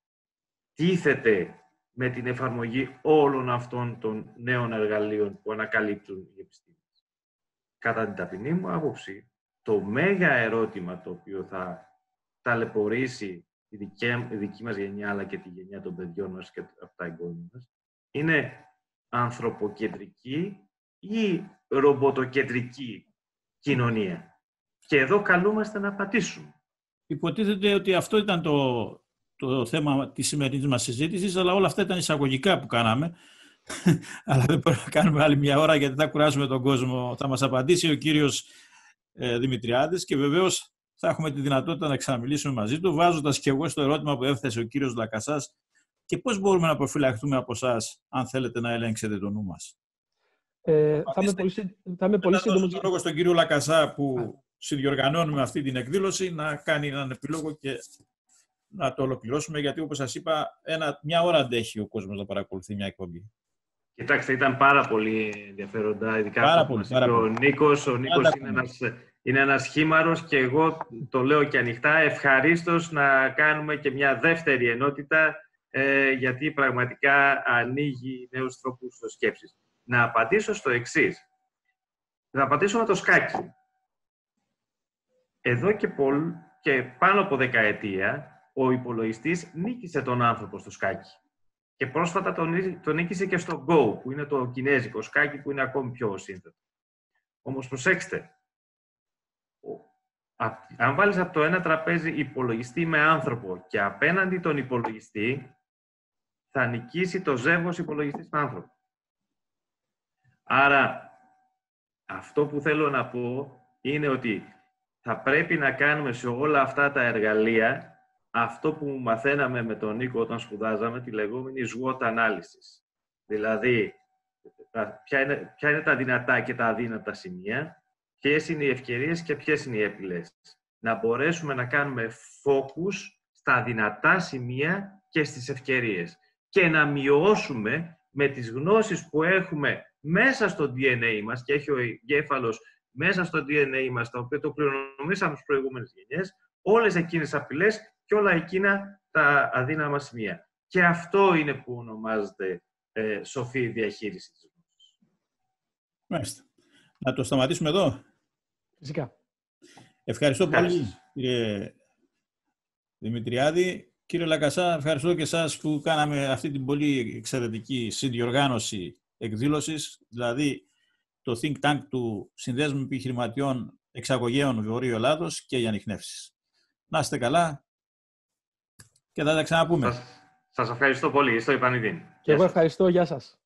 τίθεται με την εφαρμογή όλων αυτών των νέων εργαλείων που ανακαλύπτουν οι επιστήμες? Κατά την ταπεινή μου άποψη, το μέγα ερώτημα το οποίο θα ταλαιπωρήσει η δική μας γενιά, αλλά και τη γενιά των παιδιών μας και από τα εγγόνια μας, είναι ανθρωποκεντρική ή ρομποτοκεντρική κοινωνία. Και εδώ καλούμαστε να απαντήσουμε. Υποτίθεται ότι αυτό ήταν το θέμα της σημερινής μας συζήτησης, αλλά όλα αυτά ήταν εισαγωγικά που κάναμε. Αλλά δεν μπορούμε να κάνουμε άλλη μια ώρα, γιατί θα κουράζουμε τον κόσμο. Θα μας απαντήσει ο κύριος Δημητριάδης και βεβαίως θα έχουμε τη δυνατότητα να ξαναμιλήσουμε μαζί του, βάζοντας και εγώ στο ερώτημα που έθεσε ο κύριος Λακασάς, και πώς μπορούμε να προφυλαχθούμε από εσάς αν θέλετε να ελέγξετε το νου μας. Θα είμαι πολύ σύντομος. Θα λόγο στον κύριο Λακασά που συνδιοργανώνουμε αυτή την εκδήλωση να κάνει έναν επίλογο και να το ολοκληρώσουμε, γιατί όπως σας είπα μια ώρα αντέχει ο κόσμος να παρακολουθεί μια εκπομπή. Κοιτάξτε, ήταν πάρα πολύ ενδιαφέροντα, ειδικά ο Νίκος. Ο Νίκος είναι ένας χήμαρος και εγώ το λέω και ανοιχτά, ευχαρίστως να κάνουμε και μια δεύτερη ενότητα, γιατί πραγματικά ανοίγει νέους τρόπους σκέψης. Να απαντήσω στο εξής. Να απαντήσω με το σκάκι. Εδώ και πάνω από δεκαετία, ο υπολογιστής νίκησε τον άνθρωπο στο σκάκι. Και πρόσφατα τον νίκησε και στο Go, που είναι το κινέζικο σκάκι, που είναι ακόμη πιο σύνθετο. Όμως προσέξτε, αν βάλεις από το ένα τραπέζι υπολογιστή με άνθρωπο και απέναντι τον υπολογιστή, θα νικήσει το ζεύγος υπολογιστής με άνθρωπο. Άρα, αυτό που θέλω να πω είναι ότι θα πρέπει να κάνουμε σε όλα αυτά τα εργαλεία αυτό που μαθαίναμε με τον Νίκο όταν σπουδάζαμε, τη λεγόμενη SWOT ανάλυση. Δηλαδή, ποια είναι τα δυνατά και τα αδύνατα σημεία, ποιες είναι οι ευκαιρίες και ποιες είναι οι απειλές. Να μπορέσουμε να κάνουμε focus στα δυνατά σημεία και στις ευκαιρίες και να μειώσουμε με τις γνώσεις που έχουμε μέσα στο DNA μας, και έχει ο εγκέφαλος μέσα στο DNA μας, το οποίο το κληρονομήσαμε στις προηγούμενες γενιές, όλες εκείνες τις απειλές και όλα εκείνα τα αδύναμα σημεία. Και αυτό είναι που ονομάζεται σοφή διαχείριση της γνώσης. Μάλιστα. Να το σταματήσουμε εδώ. Φυσικά. Ευχαριστώ πολύ, κύριε Δημητριάδη. Κύριε Λακασά, ευχαριστώ και εσάς που κάναμε αυτή την πολύ εξαιρετική συνδιοργάνωση εκδήλωσης, δηλαδή το Think Tank του Συνδέσμου Επιχειρηματιών Εξαγωγέων Βορείου Ελλάδος και οι ανιχνεύσεις. Να είστε καλά και θα τα ξαναπούμε. Σας ευχαριστώ πολύ. Στο επανειδή. Και εγώ ευχαριστώ. Γεια σας.